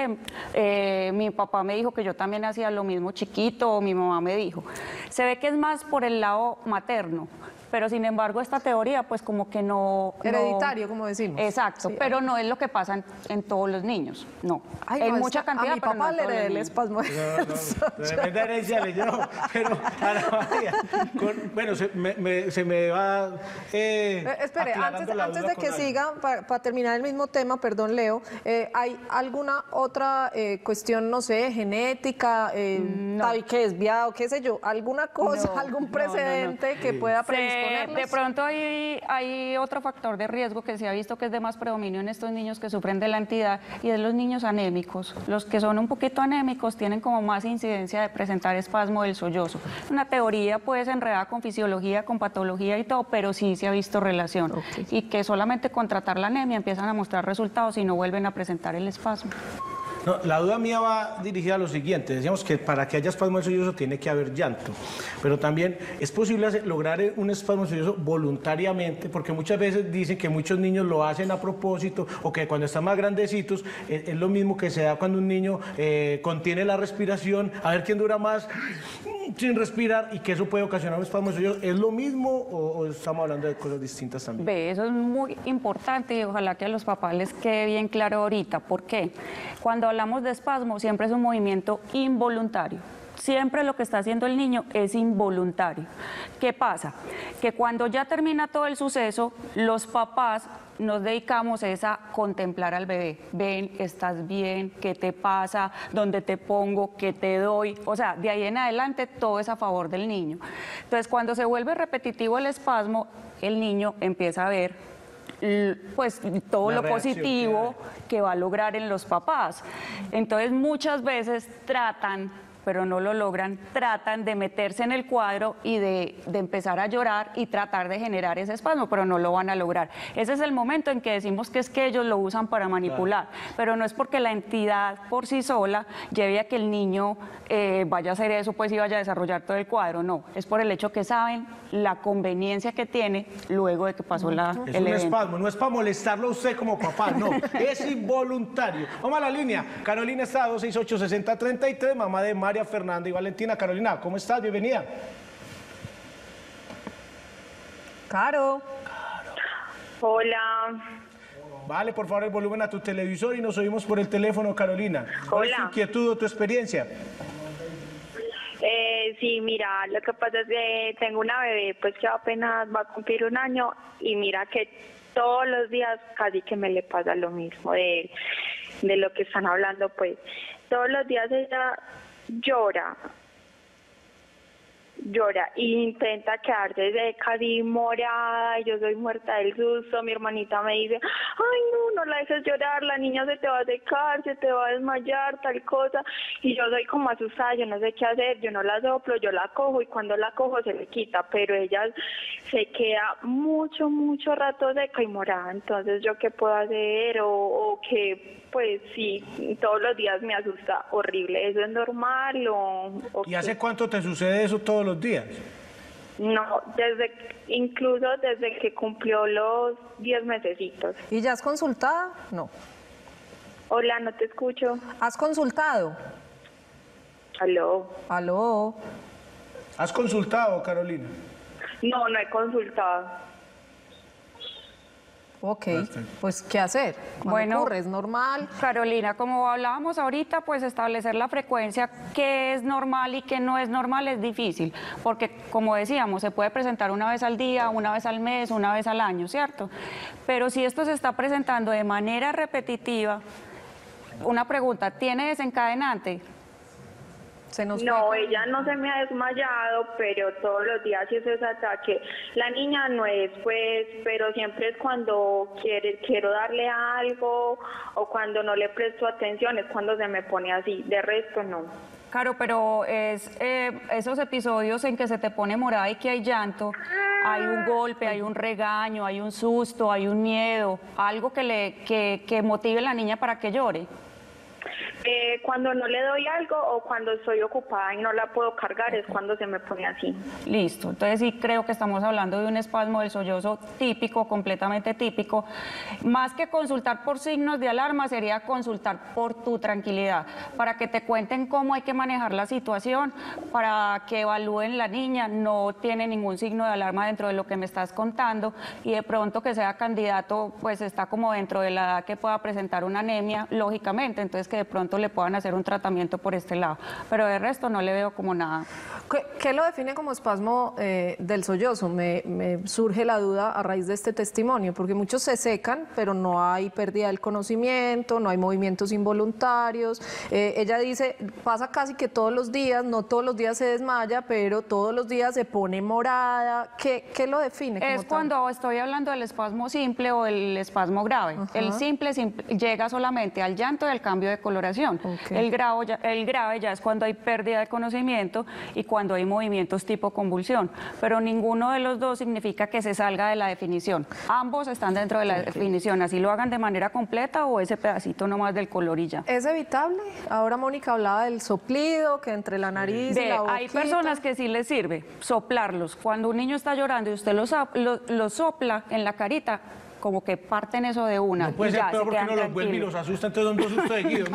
Mi papá me dijo que yo también hacía lo mismo chiquito, o mi mamá me dijo. Se ve que es más por el lado materno. Pero sin embargo esta teoría pues como que no... Hereditario, como decimos. Exacto, sí, pero no es lo que pasa en todos los niños, no. Hay mucha cantidad, a mi papá le heredé el espasmo. Tremenda herencia le llevo, pero Ana María, bueno, se me va espere, antes de que siga, para terminar el mismo tema, perdón Leo, ¿hay alguna otra cuestión, no sé, genética, tabique desviado, qué sé yo, alguna cosa, algún precedente que pueda predisponerlos? De pronto hay otro factor de riesgo que se ha visto que es de más predominio en estos niños que sufren de la entidad, y es los niños anémicos. Los que son un poquito anémicos tienen como más incidencia de presentar espasmo del sollozo. Una teoría pues enredada con fisiología, con patología y todo, pero sí se ha visto relación. Okay. Y que solamente con tratar la anemia empiezan a mostrar resultados y no vuelven a presentar el espasmo. No, la duda mía va dirigida a lo siguiente. Decíamos que para que haya espasmo del sollozo tiene que haber llanto, pero también es posible lograr un espasmo del sollozo voluntariamente, porque muchas veces dicen que muchos niños lo hacen a propósito, o que cuando están más grandecitos es lo mismo que se da cuando un niño contiene la respiración, a ver quién dura más, sin respirar y que eso puede ocasionar un espasmo de sollozos. ¿Es lo mismo o estamos hablando de cosas distintas también? Ve, eso es muy importante y ojalá que a los papás les quede bien claro ahorita. ¿Por qué? Cuando hablamos de espasmo siempre es un movimiento involuntario. Siempre lo que está haciendo el niño es involuntario. ¿Qué pasa? Que cuando ya termina todo el suceso, los papás nos dedicamos es a contemplar al bebé. Ven, estás bien, ¿qué te pasa? ¿Dónde te pongo? ¿Qué te doy? O sea, de ahí en adelante todo es a favor del niño. Entonces, cuando se vuelve repetitivo el espasmo, el niño empieza a ver pues todo lo positivo que va a lograr en los papás. Entonces, muchas veces tratan, pero no lo logran, tratan de meterse en el cuadro y de empezar a llorar y tratar de generar ese espasmo, pero no lo van a lograr. Ese es el momento en que decimos que es que ellos lo usan para manipular, pero no es porque la entidad por sí sola lleve a que el niño vaya a hacer eso, pues y vaya a desarrollar todo el cuadro, no. Es por el hecho que saben la conveniencia que tiene luego de que pasó el Es un evento. espasmo, no es para molestarlo a usted como papá, no, es involuntario. Vamos a la línea. Carolina está 268-6033, mamá de María Fernanda y Valentina. Carolina, ¿cómo estás? Bienvenida. Caro. Hola. Vale, por favor, el volumen a tu televisor y nos oímos por el teléfono, Carolina. ¿Cuál es tu inquietud o tu experiencia? Sí, mira, lo que pasa es que tengo una bebé, pues que apenas va a cumplir 1 año y mira que todos los días casi que me le pasa lo mismo de lo que están hablando, pues todos los días ella llora e intenta quedarse seca, así morada, y yo soy muerta del susto. Mi hermanita me dice, ay no la dejes llorar, la niña se te va a secar, se te va a desmayar, tal cosa, y yo soy como asustada, yo no sé qué hacer, yo no la soplo, yo la cojo y cuando la cojo se le quita, pero ella se queda mucho rato seca y morada. Entonces yo qué puedo hacer o qué. Pues sí, todos los días me asusta horrible. ¿Eso es normal o ¿Y hace cuánto te sucede eso todos los días? No, incluso desde que cumplió los 10 mesecitos. ¿Y ya has consultado? No. Hola, no te escucho. ¿Has consultado? Aló. ¿Has consultado, Carolina? No he consultado. Ok, pues ¿qué hacer? Bueno, ocurre? ¿Es normal? Carolina, como hablábamos ahorita, pues establecer la frecuencia, qué es normal y qué no es normal es difícil, porque como decíamos, se puede presentar una vez al día, una vez al mes, una vez al año, ¿cierto? Pero si esto se está presentando de manera repetitiva, una pregunta, ¿tiene desencadenante? No, ella no se me ha desmayado, pero todos los días sí es ese ataque. La niña no es, pues, pero siempre es cuando quiero darle algo o cuando no le presto atención, es cuando se me pone así, de resto no. Claro, pero es esos episodios en que se te pone morada y que hay llanto, hay un golpe, hay un regaño, hay un susto, hay un miedo, algo que motive a la niña para que llore. Cuando no le doy algo o cuando estoy ocupada y no la puedo cargar es cuando se me pone así. Listo, entonces sí creo que estamos hablando de un espasmo del sollozo típico, completamente típico. Más que consultar por signos de alarma sería consultar por tu tranquilidad, para que te cuenten cómo hay que manejar la situación, para que evalúen la niña, no tiene ningún signo de alarma dentro de lo que me estás contando y de pronto que sea candidato, pues está como dentro de la edad que pueda presentar una anemia, lógicamente, entonces que de pronto le puedan hacer un tratamiento por este lado, pero de resto no le veo como nada. ¿Qué lo define como espasmo del sollozo? Me surge la duda a raíz de este testimonio, porque muchos se secan, pero no hay pérdida del conocimiento, no hay movimientos involuntarios. Ella dice, pasa casi que todos los días, no todos los días se desmaya, pero todos los días se pone morada. ¿Qué lo define? Es cuando estoy hablando del espasmo simple o del espasmo grave. El simple llega solamente al llanto y al cambio de coloración. El grave ya es cuando hay pérdida de conocimiento y cuando hay movimientos tipo convulsión, pero ninguno de los dos significa que se salga de la definición. Ambos están dentro de la definición, así lo hagan de manera completa o ese pedacito nomás del color y ya. ¿Es evitable? Ahora Mónica hablaba del soplido, que entre la nariz y la boquita. Hay personas que sí les sirve soplarlos. Cuando un niño está llorando y usted lo sopla en la carita, como que parten eso de una. No puede y ser ya, peor se porque quedan uno los vuelve y tranquilos. los asusta, entonces son dos sustos seguidos,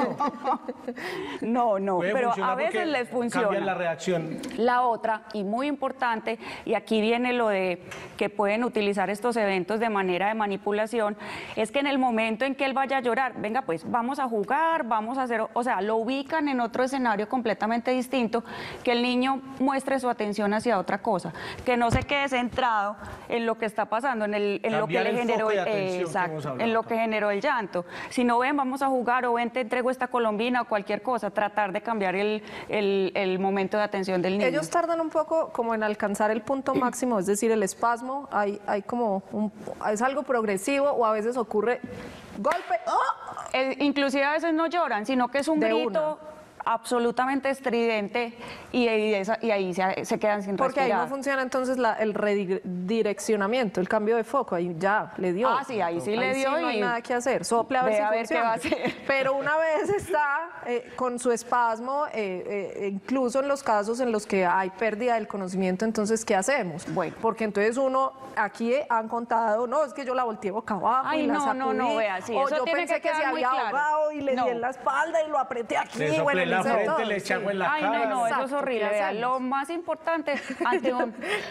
¿no? No, Puede pero funcionar a veces porque les funciona. Cambian la reacción. La otra, y muy importante, y aquí viene lo de que pueden utilizar estos eventos de manera de manipulación, es que en el momento en que él vaya a llorar, venga pues, vamos a jugar, vamos a hacer, o sea, lo ubican en otro escenario completamente distinto, que el niño muestre su atención hacia otra cosa, que no se quede centrado en lo que está pasando, en lo que Cambiar le el generó foco de atención que exacto, hemos hablado en lo acá. que generó el llanto. Si no, ven, vamos a jugar, o ven, te entrego esta colombina o cualquier cosa, tratar de cambiar el momento de atención del niño. Ellos tardan un poco como en alcanzar el punto máximo, es decir, el espasmo, hay como es algo progresivo o a veces ocurre golpe. Inclusive a veces no lloran, sino que es un De grito absolutamente estridente y ahí se quedan sin Porque ahí respirar. no funciona entonces el redireccionamiento, el cambio de foco, ahí ya le dio. Ah, sí, ahí sí le dio no hay y nada que hacer, sople a ver ve si a ver qué funciona. va a hacer. Pero una vez está con su espasmo, incluso en los casos en los que hay pérdida del conocimiento, entonces, ¿qué hacemos? Bueno. Porque entonces uno, aquí han contado, no, es que yo la volteé boca abajo Ay, y la no, sacudí, no, vea, sí, o eso yo tiene pensé que que se quedar muy había claro. ahogado y le No. di en la espalda y lo apreté aquí. Le soplé bueno, en la hice frente, todo, le eché agua en la Ay, cara. no, eso es Exacto, horrible. ¿qué Vea, hacemos? lo más importante ante un,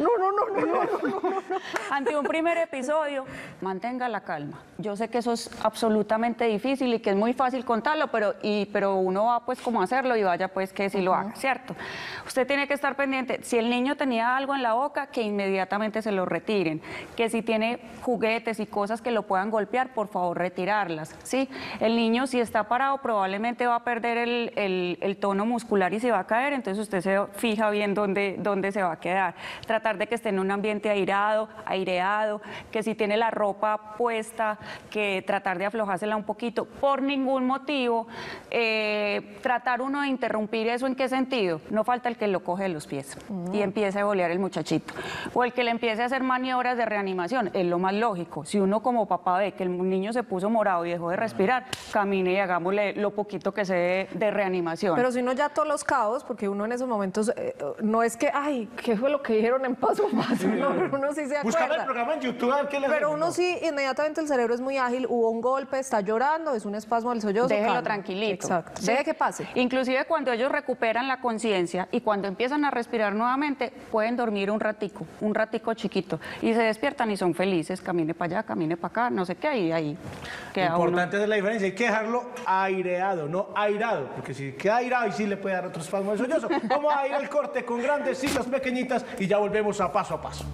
No. ante un primer episodio, mantenga la calma. Yo sé que eso es absolutamente difícil y que es muy fácil contarlo, pero uno va pues como a hacerlo y vaya pues que si lo haga, ¿cierto? Usted tiene que estar pendiente, si el niño tenía algo en la boca, que inmediatamente se lo retiren, que si tiene juguetes y cosas que lo puedan golpear, por favor retirarlas, ¿sí? El niño si está parado probablemente va a perder el tono muscular y se va a caer, entonces usted se fija bien dónde se va a quedar. Tratar de que esté en un ambiente aireado, que si tiene la ropa puesta, que tratar de aflojársela un poquito. Por ningún motivo, tratar uno de interrumpir eso, ¿en qué sentido? No falta el que lo coge de los pies y empiece a bolear el muchachito. O el que le empiece a hacer maniobras de reanimación, es lo más lógico. Si uno como papá ve que el niño se puso morado y dejó de respirar, camine y hagámosle lo poquito que se dé de reanimación. Pero si uno ya todos los caos, porque uno en esos momentos no es que, ay, ¿qué fue lo que dijeron en paso a paso? No, uno sí se Buscame el acuerda. programa en YouTube, a ver qué le Pero hacemos. uno sí, inmediatamente el cerebro es muy ágil, hubo un golpe, está llorando, es un espasmo del sollozo. Déjelo calma. tranquilito. Exacto. Sí. Deje que pase. Inclusive cuando ellos recuperan la conciencia y cuando empiezan a respirar nuevamente, pueden dormir un ratico chiquito, y se despiertan y son felices, camine para allá, camine para acá, no sé qué, y ahí queda uno. Importante es la diferencia, hay que dejarlo aireado, no airado, porque si queda airado y sí le puede dar otro espasmo del sollozo. Vamos a ir al corte con grandes citas pequeñitas y ya volvemos a paso a paso.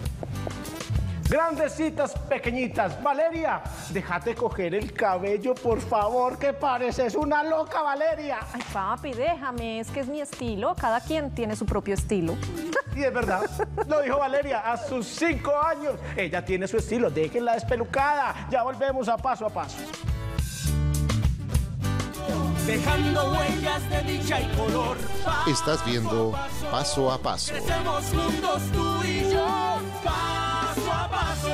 Grandecitas pequeñitas. Valeria, déjate coger el cabello, por favor, que pareces una loca, Valeria. Ay, papi, déjame, es que es mi estilo, cada quien tiene su propio estilo. Y es verdad, lo dijo Valeria a sus 5 años. Ella tiene su estilo, déjenla despelucada. Ya volvemos a paso a paso. Dejando huellas de dicha y color. Estás viendo Paso a Paso. Crecemos juntos tú y yo, paso a paso.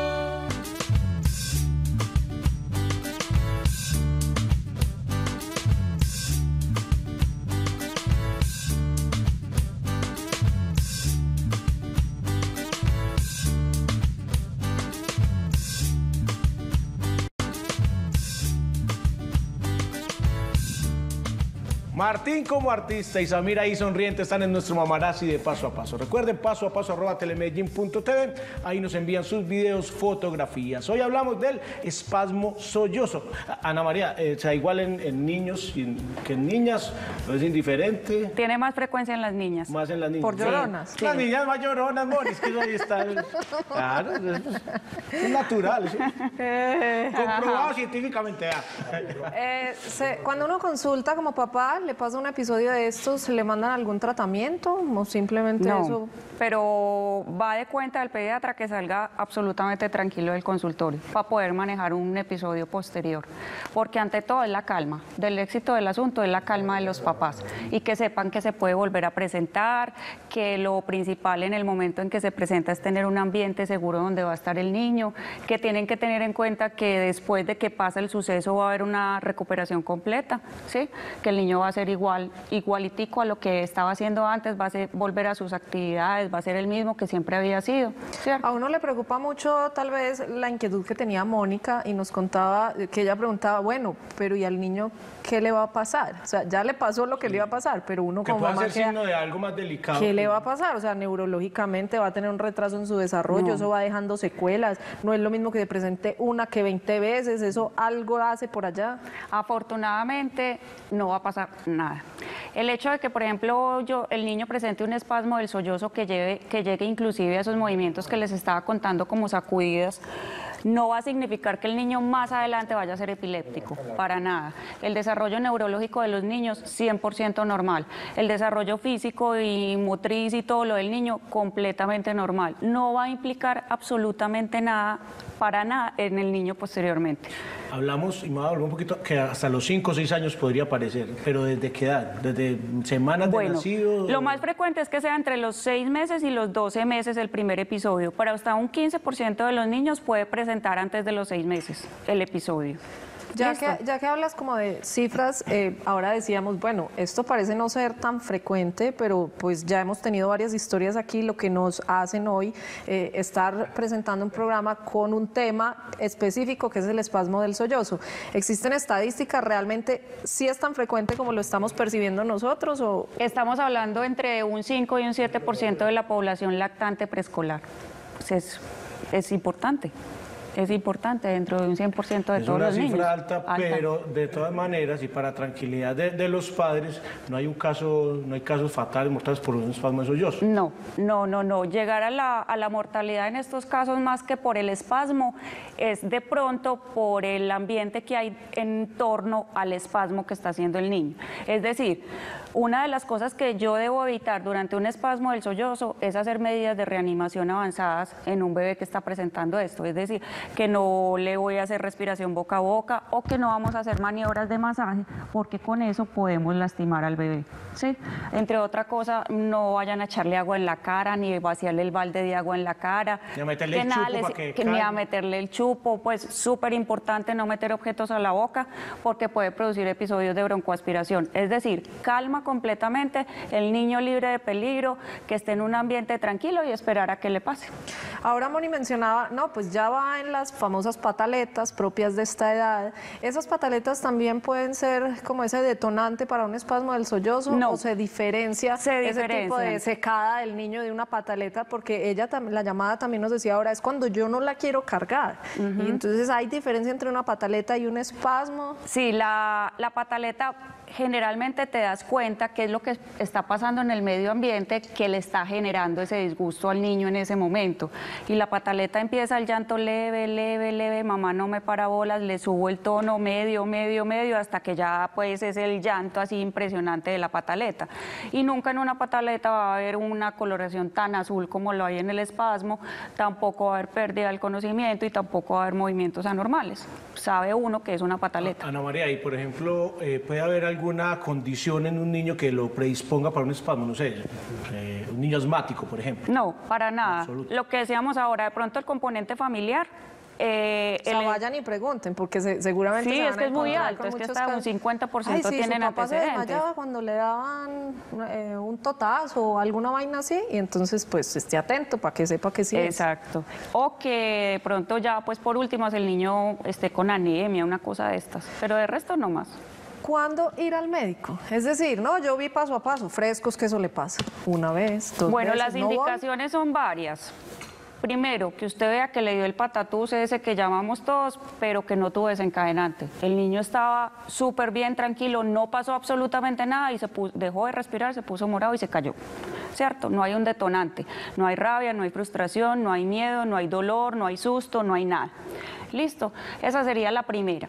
Martín como artista y Samira ahí sonriente están en nuestro mamarazzi de Paso a Paso. Recuerden paso a paso @telemedellin.tv, ahí nos envían sus videos, fotografías. Hoy hablamos del espasmo sollozo. Ana María, ¿sea igual en niños que en niñas? ¿O es indiferente? Tiene más frecuencia en las niñas. Más en las niñas. Por lloronas. Las niñas más lloronas, Moris, que ahí está. Claro, es natural. ¿Sí? Comprobado científicamente. Cuando uno consulta como papá, le pasa un episodio de estos, ¿le mandan algún tratamiento o simplemente No, eso? pero va de cuenta del pediatra que salga absolutamente tranquilo del consultorio para poder manejar un episodio posterior. Porque ante todo es la calma. Del éxito del asunto es la calma de los papás. Y que sepan que se puede volver a presentar, que lo principal en el momento en que se presenta es tener un ambiente seguro donde va a estar el niño, que tienen que tener en cuenta que después de que pasa el suceso va a haber una recuperación completa, ¿sí? Que el niño va a ser igualitico a lo que estaba haciendo antes, va a volver a sus actividades, va a ser el mismo que siempre había sido, ¿cierto? A uno le preocupa mucho tal vez la inquietud que tenía Mónica y nos contaba que ella preguntaba, bueno, pero ¿y al niño qué le va a pasar? O sea, ya le pasó lo que le iba a pasar, pero uno Que como pueda mamá ser signo de algo más delicado. ¿qué le va a pasar? O sea, neurológicamente va a tener un retraso en su desarrollo, eso va dejando secuelas, no es lo mismo que se presente una que 20 veces, eso algo hace por allá. Afortunadamente no va a pasar nada. El hecho de que, por ejemplo, el niño presente un espasmo del sollozo que llegue inclusive a esos movimientos que les estaba contando como sacudidas, no va a significar que el niño más adelante vaya a ser epiléptico, para nada. El desarrollo neurológico de los niños, 100% normal. El desarrollo físico y motriz y todo lo del niño, completamente normal. No va a implicar absolutamente nada, para nada, en el niño posteriormente. Hablamos, y me voy a volver un poquito, que hasta los 5 o 6 años podría aparecer, pero ¿desde qué edad? ¿Desde semanas de nacido? Lo más frecuente es que sea entre los 6 meses y los 12 meses el primer episodio. Para hasta un 15% de los niños puede presentar antes de los 6 meses el episodio. Ya que hablas como de cifras, ahora decíamos, bueno, esto parece no ser tan frecuente, pero pues ya hemos tenido varias historias aquí, lo que nos hacen hoy estar presentando un programa con un tema específico que es el espasmo del sollozo. ¿Existen estadísticas realmente si es tan frecuente como lo estamos percibiendo nosotros? O... Estamos hablando entre un 5 y un 7% de la población lactante preescolar. Pues es importante. Es importante dentro de un 100% de todos los niños. Es una cifra alta, pero de todas maneras y para tranquilidad de los padres, no hay casos fatales, mortales por un espasmo de sollozo. No. Llegar a la mortalidad en estos casos más que por el espasmo es de pronto por el ambiente que hay en torno al espasmo que está haciendo el niño. Es decir, una de las cosas que yo debo evitar durante un espasmo del sollozo es hacer medidas de reanimación avanzadas en un bebé que está presentando esto. Es decir, que no le voy a hacer respiración boca a boca o que no vamos a hacer maniobras de masaje, porque con eso podemos lastimar al bebé, ¿sí? Entre otra cosa, no vayan a echarle agua en la cara, ni vaciarle el balde de agua en la cara. Ni a meterle el chupo ni a meterle el chupo, pues súper importante no meter objetos a la boca, porque puede producir episodios de broncoaspiración. Es decir, calma completamente, el niño libre de peligro, que esté en un ambiente tranquilo y esperar a que le pase. Ahora Moni mencionaba, no, pues ya va en las famosas pataletas propias de esta edad. ¿Esas pataletas también pueden ser como ese detonante para un espasmo del sollozo? No. ¿O se diferencia ese tipo de secada del niño de una pataleta? Porque ella, la llamada también nos decía ahora, es cuando yo no la quiero cargar. Y entonces hay diferencia entre una pataleta y un espasmo. Sí, la pataleta generalmente te das cuenta qué es lo que está pasando en el medio ambiente que le está generando ese disgusto al niño en ese momento. Y la pataleta empieza el llanto leve, mamá no me para bolas, le subo el tono medio, hasta que ya pues es el llanto así impresionante de la pataleta. Y nunca en una pataleta va a haber una coloración tan azul como lo hay en el espasmo, tampoco va a haber pérdida del conocimiento y tampoco va a haber movimientos anormales. Sabe uno que es una pataleta. Ana María, y por ejemplo, ¿puede haber alguna condición en un niño que lo predisponga para un espasmo? No sé, un niño asmático, por ejemplo. No, para nada. Absoluto. Lo que decíamos ahora, de pronto el componente familiar. O sea, vayan y pregunten, porque seguramente sí, se van es que a es muy encontrar alto, con es que muchos hasta un casos. 50% Ay, sí, tienen su papá se antecedentes. desmayaba cuando le daban un totazo o alguna vaina así, y entonces pues esté atento para que sepa que sí es. Exacto. O que de pronto ya, pues por último, el niño esté con anemia, una cosa de estas, pero de resto no más. ¿Cuándo ir al médico? Es decir, no, yo vi paso a paso, frescos, que eso le pasa. Una vez, dos Bueno, veces, las ¿no voy? indicaciones son varias. Primero, que usted vea que le dio el patatús ese que llamamos todos, pero que no tuvo desencadenante. El niño estaba súper bien, tranquilo, no pasó absolutamente nada y dejó de respirar, se puso morado y se cayó. ¿Cierto? No hay un detonante. No hay rabia, no hay frustración, no hay miedo, no hay dolor, no hay susto, no hay nada. Listo, esa sería la primera.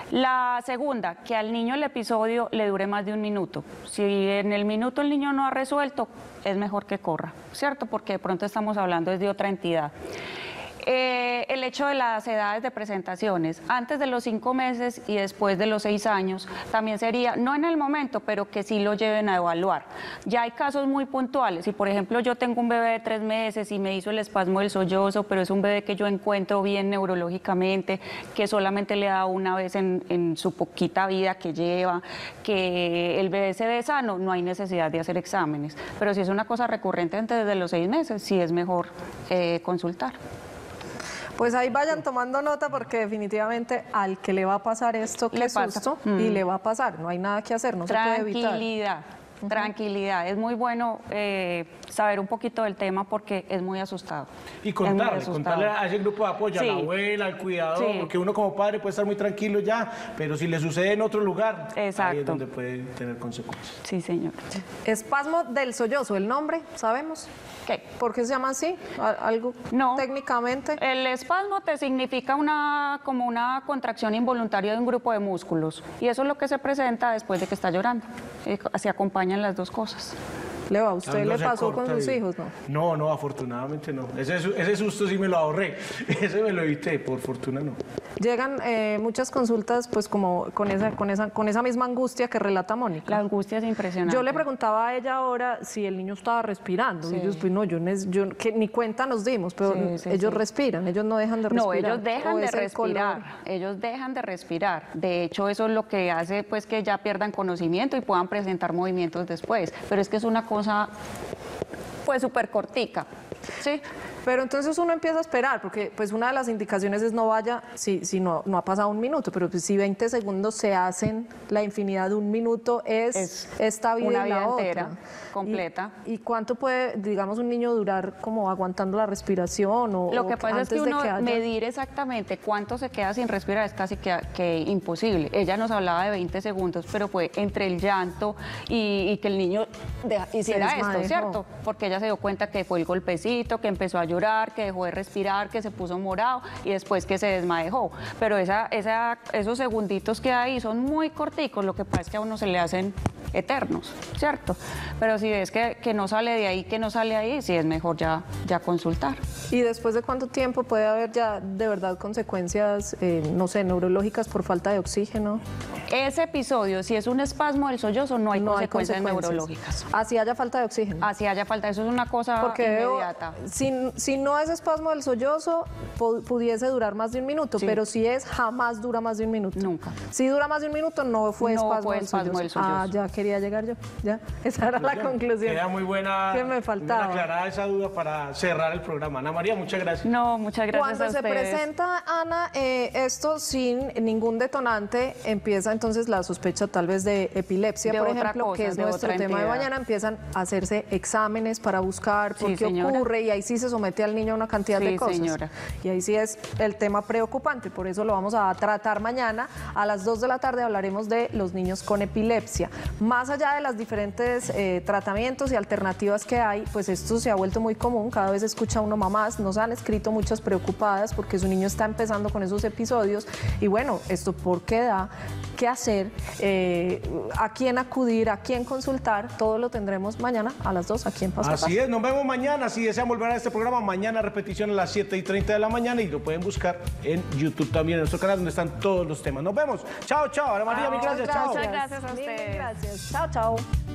La segunda, que al niño el episodio le dure más de un minuto. Si en el minuto el niño no ha resuelto, es mejor que corra, ¿cierto? Porque de pronto estamos hablando de otra entidad. El hecho de las edades de presentaciones, antes de los 5 meses y después de los 6 años, también sería, no en el momento, pero que sí lo lleven a evaluar. Ya hay casos muy puntuales, si por ejemplo yo tengo un bebé de 3 meses y me hizo el espasmo del sollozo, pero es un bebé que yo encuentro bien neurológicamente, que solamente le da una vez en su poquita vida que lleva, que el bebé se ve sano, no hay necesidad de hacer exámenes. Pero si es una cosa recurrente antes de los 6 meses, sí es mejor consultar. Pues ahí vayan tomando nota porque definitivamente al que le va a pasar esto, qué susto, y le va a pasar, no hay nada que hacer, no se puede evitar. Tranquilidad. Tranquilidad, es muy bueno saber un poquito del tema porque es muy asustado. Y contarle a ese grupo de apoyo, Sí. a la abuela, al cuidador, Sí. porque uno como padre puede estar muy tranquilo ya, pero si le sucede en otro lugar, ahí Exacto. es donde puede tener consecuencias. Sí, señor. Espasmo del sollozo, el nombre, ¿sabemos? ¿Qué? ¿Por qué se llama así? ¿Algo No. técnicamente? El espasmo te significa como una contracción involuntaria de un grupo de músculos y eso es lo que se presenta después de que está llorando. Se acompañan las dos cosas. Leo, ¿a usted Cuando le se pasó con corta sus el- hijos, no? No, afortunadamente no. Ese susto sí me lo ahorré. Ese me lo evité, por fortuna no. Llegan muchas consultas pues como con esa misma angustia que relata Mónica. La angustia es impresionante. Yo le preguntaba a ella ahora si el niño estaba respirando. Sí. Y ellos, pues no, que ni cuenta nos dimos, pero Sí, ellos sí. respiran, ellos no dejan de respirar. No, ellos dejan ¿O de es el respirar, color? ellos dejan de respirar. De hecho, eso es lo que hace pues que ya pierdan conocimiento y puedan presentar movimientos después. Pero es que es una cosa pues súper cortica, ¿sí? Pero entonces uno empieza a esperar, porque pues una de las indicaciones es no vaya si no ha pasado un minuto, pero pues si 20 segundos se hacen la infinidad de un minuto es esta vida una y la vida otra. entera, completa. ¿Y cuánto puede, digamos, un niño durar como aguantando la respiración? Lo que pasa es que antes de uno haya- medir exactamente cuánto se queda sin respirar es casi que imposible. Ella nos hablaba de 20 segundos, pero fue entre el llanto y que el niño hiciera esto, desmadejó. ¿cierto? Porque ella se dio cuenta que fue el golpecito, que empezó a llorar, que dejó de respirar, que se puso morado y después que se desmadejó. Pero esos segunditos que hay son muy corticos, lo que pasa es que a uno se le hacen eternos, ¿cierto? Pero si ves que no sale de ahí, sí es mejor ya consultar. ¿Y después de cuánto tiempo puede haber ya de verdad consecuencias, no sé, neurológicas por falta de oxígeno? Ese episodio, si es un espasmo del sollozo, no hay consecuencias neurológicas. Así haya falta de oxígeno. Así haya falta, eso es una cosa Porque inmediata. si no es espasmo del sollozo, pudiese durar más de un minuto, Sí. pero si es, jamás dura más de un minuto. Nunca. Si dura más de un minuto, no fue No espasmo, fue del, espasmo sollozo. del sollozo. Ah, ya quería llegar yo. Ya, esa era la conclusión. Queda muy buena. ¿Qué me faltaba? bien aclarada esa duda para cerrar el programa. Ana María, muchas gracias. No, muchas gracias Cuando a se ustedes. presenta, Ana, esto sin ningún detonante, empieza entonces la sospecha tal vez de epilepsia, De por otra ejemplo, cosa, que es de nuestro otra tema de entidad. mañana. Empiezan a hacerse exámenes para buscar por Sí, qué señora. ocurre y ahí sí se somete al niño a una cantidad de Sí, cosas. señora. Y ahí sí es el tema preocupante, por eso lo vamos a tratar mañana. A las 2 de la tarde hablaremos de los niños con epilepsia. Más allá de las diferentes tratamientos y alternativas que hay, pues esto se ha vuelto muy común, cada vez escucha uno mamás, nos han escrito muchas preocupadas porque su niño está empezando con esos episodios y bueno, esto por qué da, qué hacer, a quién acudir, a quién consultar, todo lo tendremos mañana a las 2 aquí en Paso a Paso. Así es, nos vemos mañana. Si desean volver a este programa, mañana repetición a las 7:30 de la mañana y lo pueden buscar en YouTube también, en nuestro canal donde están todos los temas. Nos vemos. Chao, chao. Ana María, mil gracias. Chao. Muchas gracias a Mil ustedes. gracias. Chao, chao.